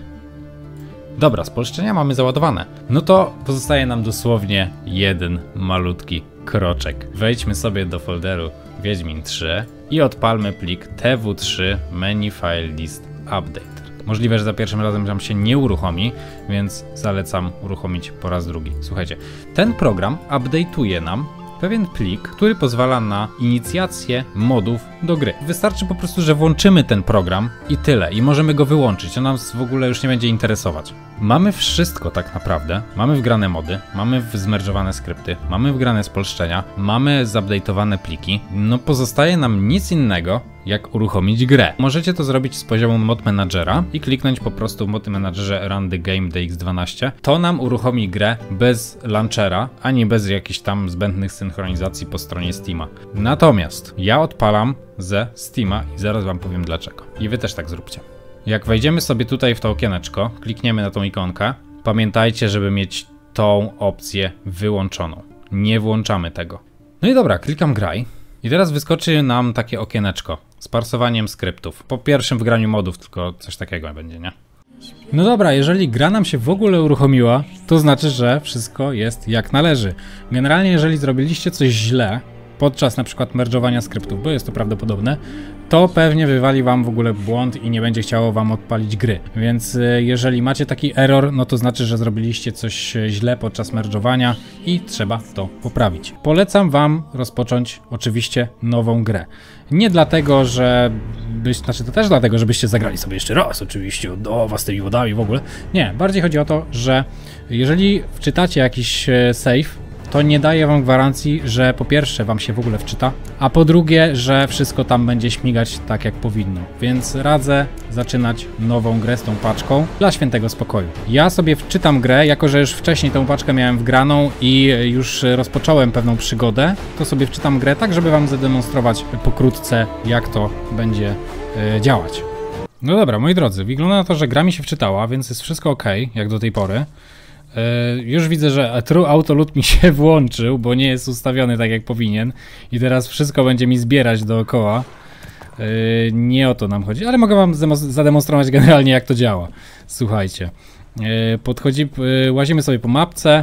Speaker 1: Dobra, spolszczenia mamy załadowane. No to pozostaje nam dosłownie jeden malutki kroczek. Wejdźmy sobie do folderu Wiedźmin 3 i odpalmy plik tw3 menu file list update. Możliwe, że za pierwszym razem nam się nie uruchomi, więc zalecam uruchomić po raz drugi. Słuchajcie, ten program update'uje nam pewien plik, który pozwala na inicjację modów do gry. Wystarczy po prostu, że włączymy ten program i tyle. I możemy go wyłączyć. On nas w ogóle już nie będzie interesować. Mamy wszystko tak naprawdę. Mamy wgrane mody, mamy zmerdżowane skrypty, mamy wgrane spolszczenia, mamy zupdate'owane pliki. No pozostaje nam nic innego, jak uruchomić grę. Możecie to zrobić z poziomu mod managera i kliknąć po prostu w mod managerze Run the Game DX12. To nam uruchomi grę bez launchera, ani bez jakichś tam zbędnych synchronizacji po stronie Steama. Natomiast ja odpalam ze Steama i zaraz wam powiem dlaczego. I wy też tak zróbcie. Jak wejdziemy sobie tutaj w to okieneczko, klikniemy na tą ikonkę, pamiętajcie, żeby mieć tą opcję wyłączoną. Nie włączamy tego. No i dobra, klikam graj. I teraz wyskoczy nam takie okieneczko z parsowaniem skryptów. Po pierwszym wgraniu modów tylko coś takiego będzie, nie? No dobra, jeżeli gra nam się w ogóle uruchomiła, to znaczy, że wszystko jest jak należy. Generalnie jeżeli zrobiliście coś źle podczas na przykład merdżowania skryptów, bo jest to prawdopodobne, to pewnie wywali wam w ogóle błąd i nie będzie chciało wam odpalić gry. Więc jeżeli macie taki error, no to znaczy, że zrobiliście coś źle podczas merdżowania i trzeba to poprawić. Polecam wam rozpocząć oczywiście nową grę. Nie dlatego, że znaczy to też dlatego, żebyście zagrali sobie jeszcze raz oczywiście od nowa z tymi wodami w ogóle. Nie, bardziej chodzi o to, że jeżeli wczytacie jakiś save, to nie daje wam gwarancji, że po pierwsze wam się w ogóle wczyta, a po drugie, że wszystko tam będzie śmigać tak jak powinno. Więc radzę zaczynać nową grę z tą paczką dla świętego spokoju. Ja sobie wczytam grę, jako że już wcześniej tą paczkę miałem wgraną i już rozpocząłem pewną przygodę, to sobie wczytam grę tak, żeby wam zademonstrować pokrótce, jak to będzie działać. No dobra, moi drodzy, wygląda na to, że gra mi się wczytała, więc jest wszystko ok, jak do tej pory. Już widzę, że True Auto Loot mi się włączył, bo nie jest ustawiony tak jak powinien i teraz wszystko będzie mi zbierać dookoła. Nie o to nam chodzi, ale mogę wam zademonstrować generalnie jak to działa. Słuchajcie, łazimy sobie po mapce.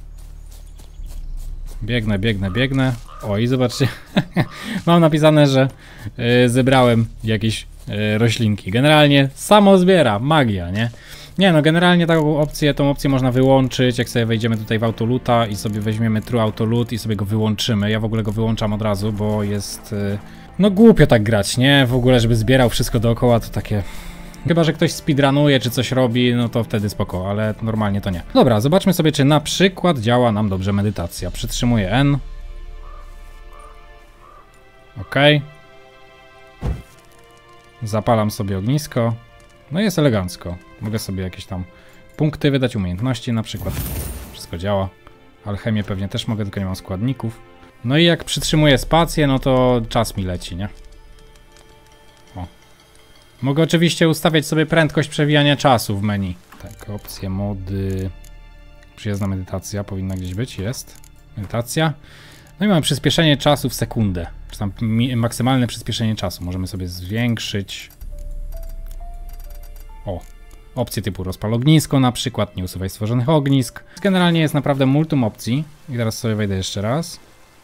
Speaker 1: Biegnę. O i zobaczcie, mam napisane, że zebrałem jakieś roślinki. Generalnie samo zbiera, magia, nie? Nie no, generalnie tą opcję można wyłączyć, jak sobie wejdziemy tutaj w Autoloota i sobie weźmiemy True Autoloot i sobie go wyłączymy. Ja w ogóle go wyłączam od razu, bo jest... no głupio tak grać, nie? W ogóle, żeby zbierał wszystko dookoła, to takie... Chyba że ktoś speedrunuje czy coś robi, no to wtedy spoko, ale normalnie to nie. Dobra, zobaczmy sobie, czy na przykład działa nam dobrze medytacja. Przytrzymuję N. Ok. Zapalam sobie ognisko. No jest elegancko. Mogę sobie jakieś tam punkty wydać, umiejętności na przykład. Wszystko działa. Alchemię pewnie też mogę, tylko nie mam składników. No i jak przytrzymuję spację, no to czas mi leci, nie? O. Mogę oczywiście ustawiać sobie prędkość przewijania czasu w menu. Tak, opcje, mody... Przyjazna medytacja powinna gdzieś być, jest. Medytacja. No i mamy przyspieszenie czasu w sekundę. Czy tam maksymalne przyspieszenie czasu. Możemy sobie zwiększyć. O. Opcje typu rozpal ognisko na przykład, nie usuwaj stworzonych ognisk. Generalnie jest naprawdę multum opcji. I teraz sobie wejdę jeszcze raz.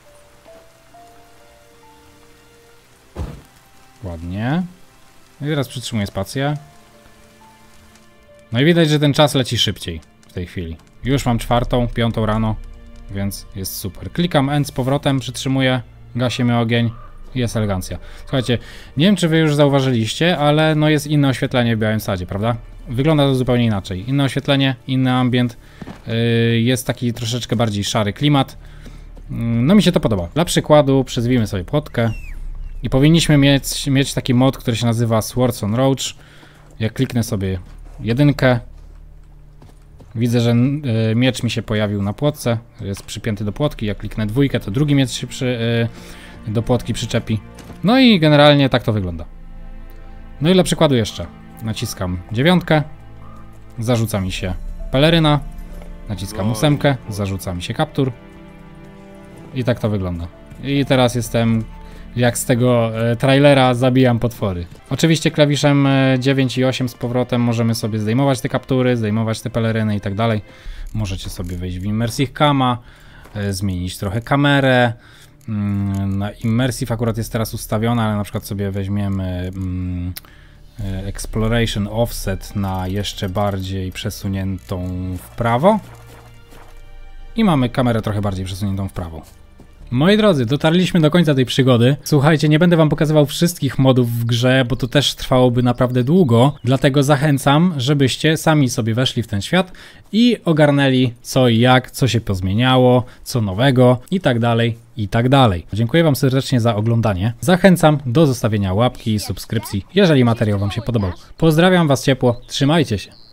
Speaker 1: Ładnie. I teraz przytrzymuję spację. No i widać, że ten czas leci szybciej w tej chwili. Już mam 4, 5 rano, więc jest super. Klikam End z powrotem, przytrzymuję, gasimy ogień i jest elegancja. Słuchajcie, nie wiem, czy wy już zauważyliście, ale no jest inne oświetlenie w białym sadzie, prawda? Wygląda to zupełnie inaczej. Inne oświetlenie, inny ambient, jest taki troszeczkę bardziej szary klimat. No mi się to podoba. Dla przykładu przyzwijmy sobie płotkę i powinniśmy mieć taki mod, który się nazywa Swords on Roach. Jak kliknę sobie 1, widzę, że miecz mi się pojawił na płotce, jest przypięty do płotki. Jak kliknę 2, to drugi miecz się do płotki przyczepi. No i generalnie tak to wygląda. No i dla przykładu jeszcze naciskam 9, zarzuca mi się peleryna, naciskam 8, zarzuca mi się kaptur i tak to wygląda. I teraz jestem jak z tego trailera zabijam potwory. Oczywiście klawiszem 9 i 8 z powrotem możemy sobie zdejmować te kaptury, zdejmować te peleryny i tak dalej. Możecie sobie wejść w Immersive Cama, zmienić trochę kamerę. Na Immersive akurat jest teraz ustawiona, ale na przykład sobie weźmiemy Exploration Offset na jeszcze bardziej przesuniętą w prawo. I mamy kamerę trochę bardziej przesuniętą w prawo. Moi drodzy, dotarliśmy do końca tej przygody. Słuchajcie, nie będę wam pokazywał wszystkich modów w grze, bo to też trwałoby naprawdę długo. Dlatego zachęcam, żebyście sami sobie weszli w ten świat i ogarnęli co i jak, co się pozmieniało, co nowego i tak dalej, i tak dalej. Dziękuję wam serdecznie za oglądanie. Zachęcam do zostawienia łapki i subskrypcji, jeżeli materiał wam się podobał. Pozdrawiam was ciepło, trzymajcie się.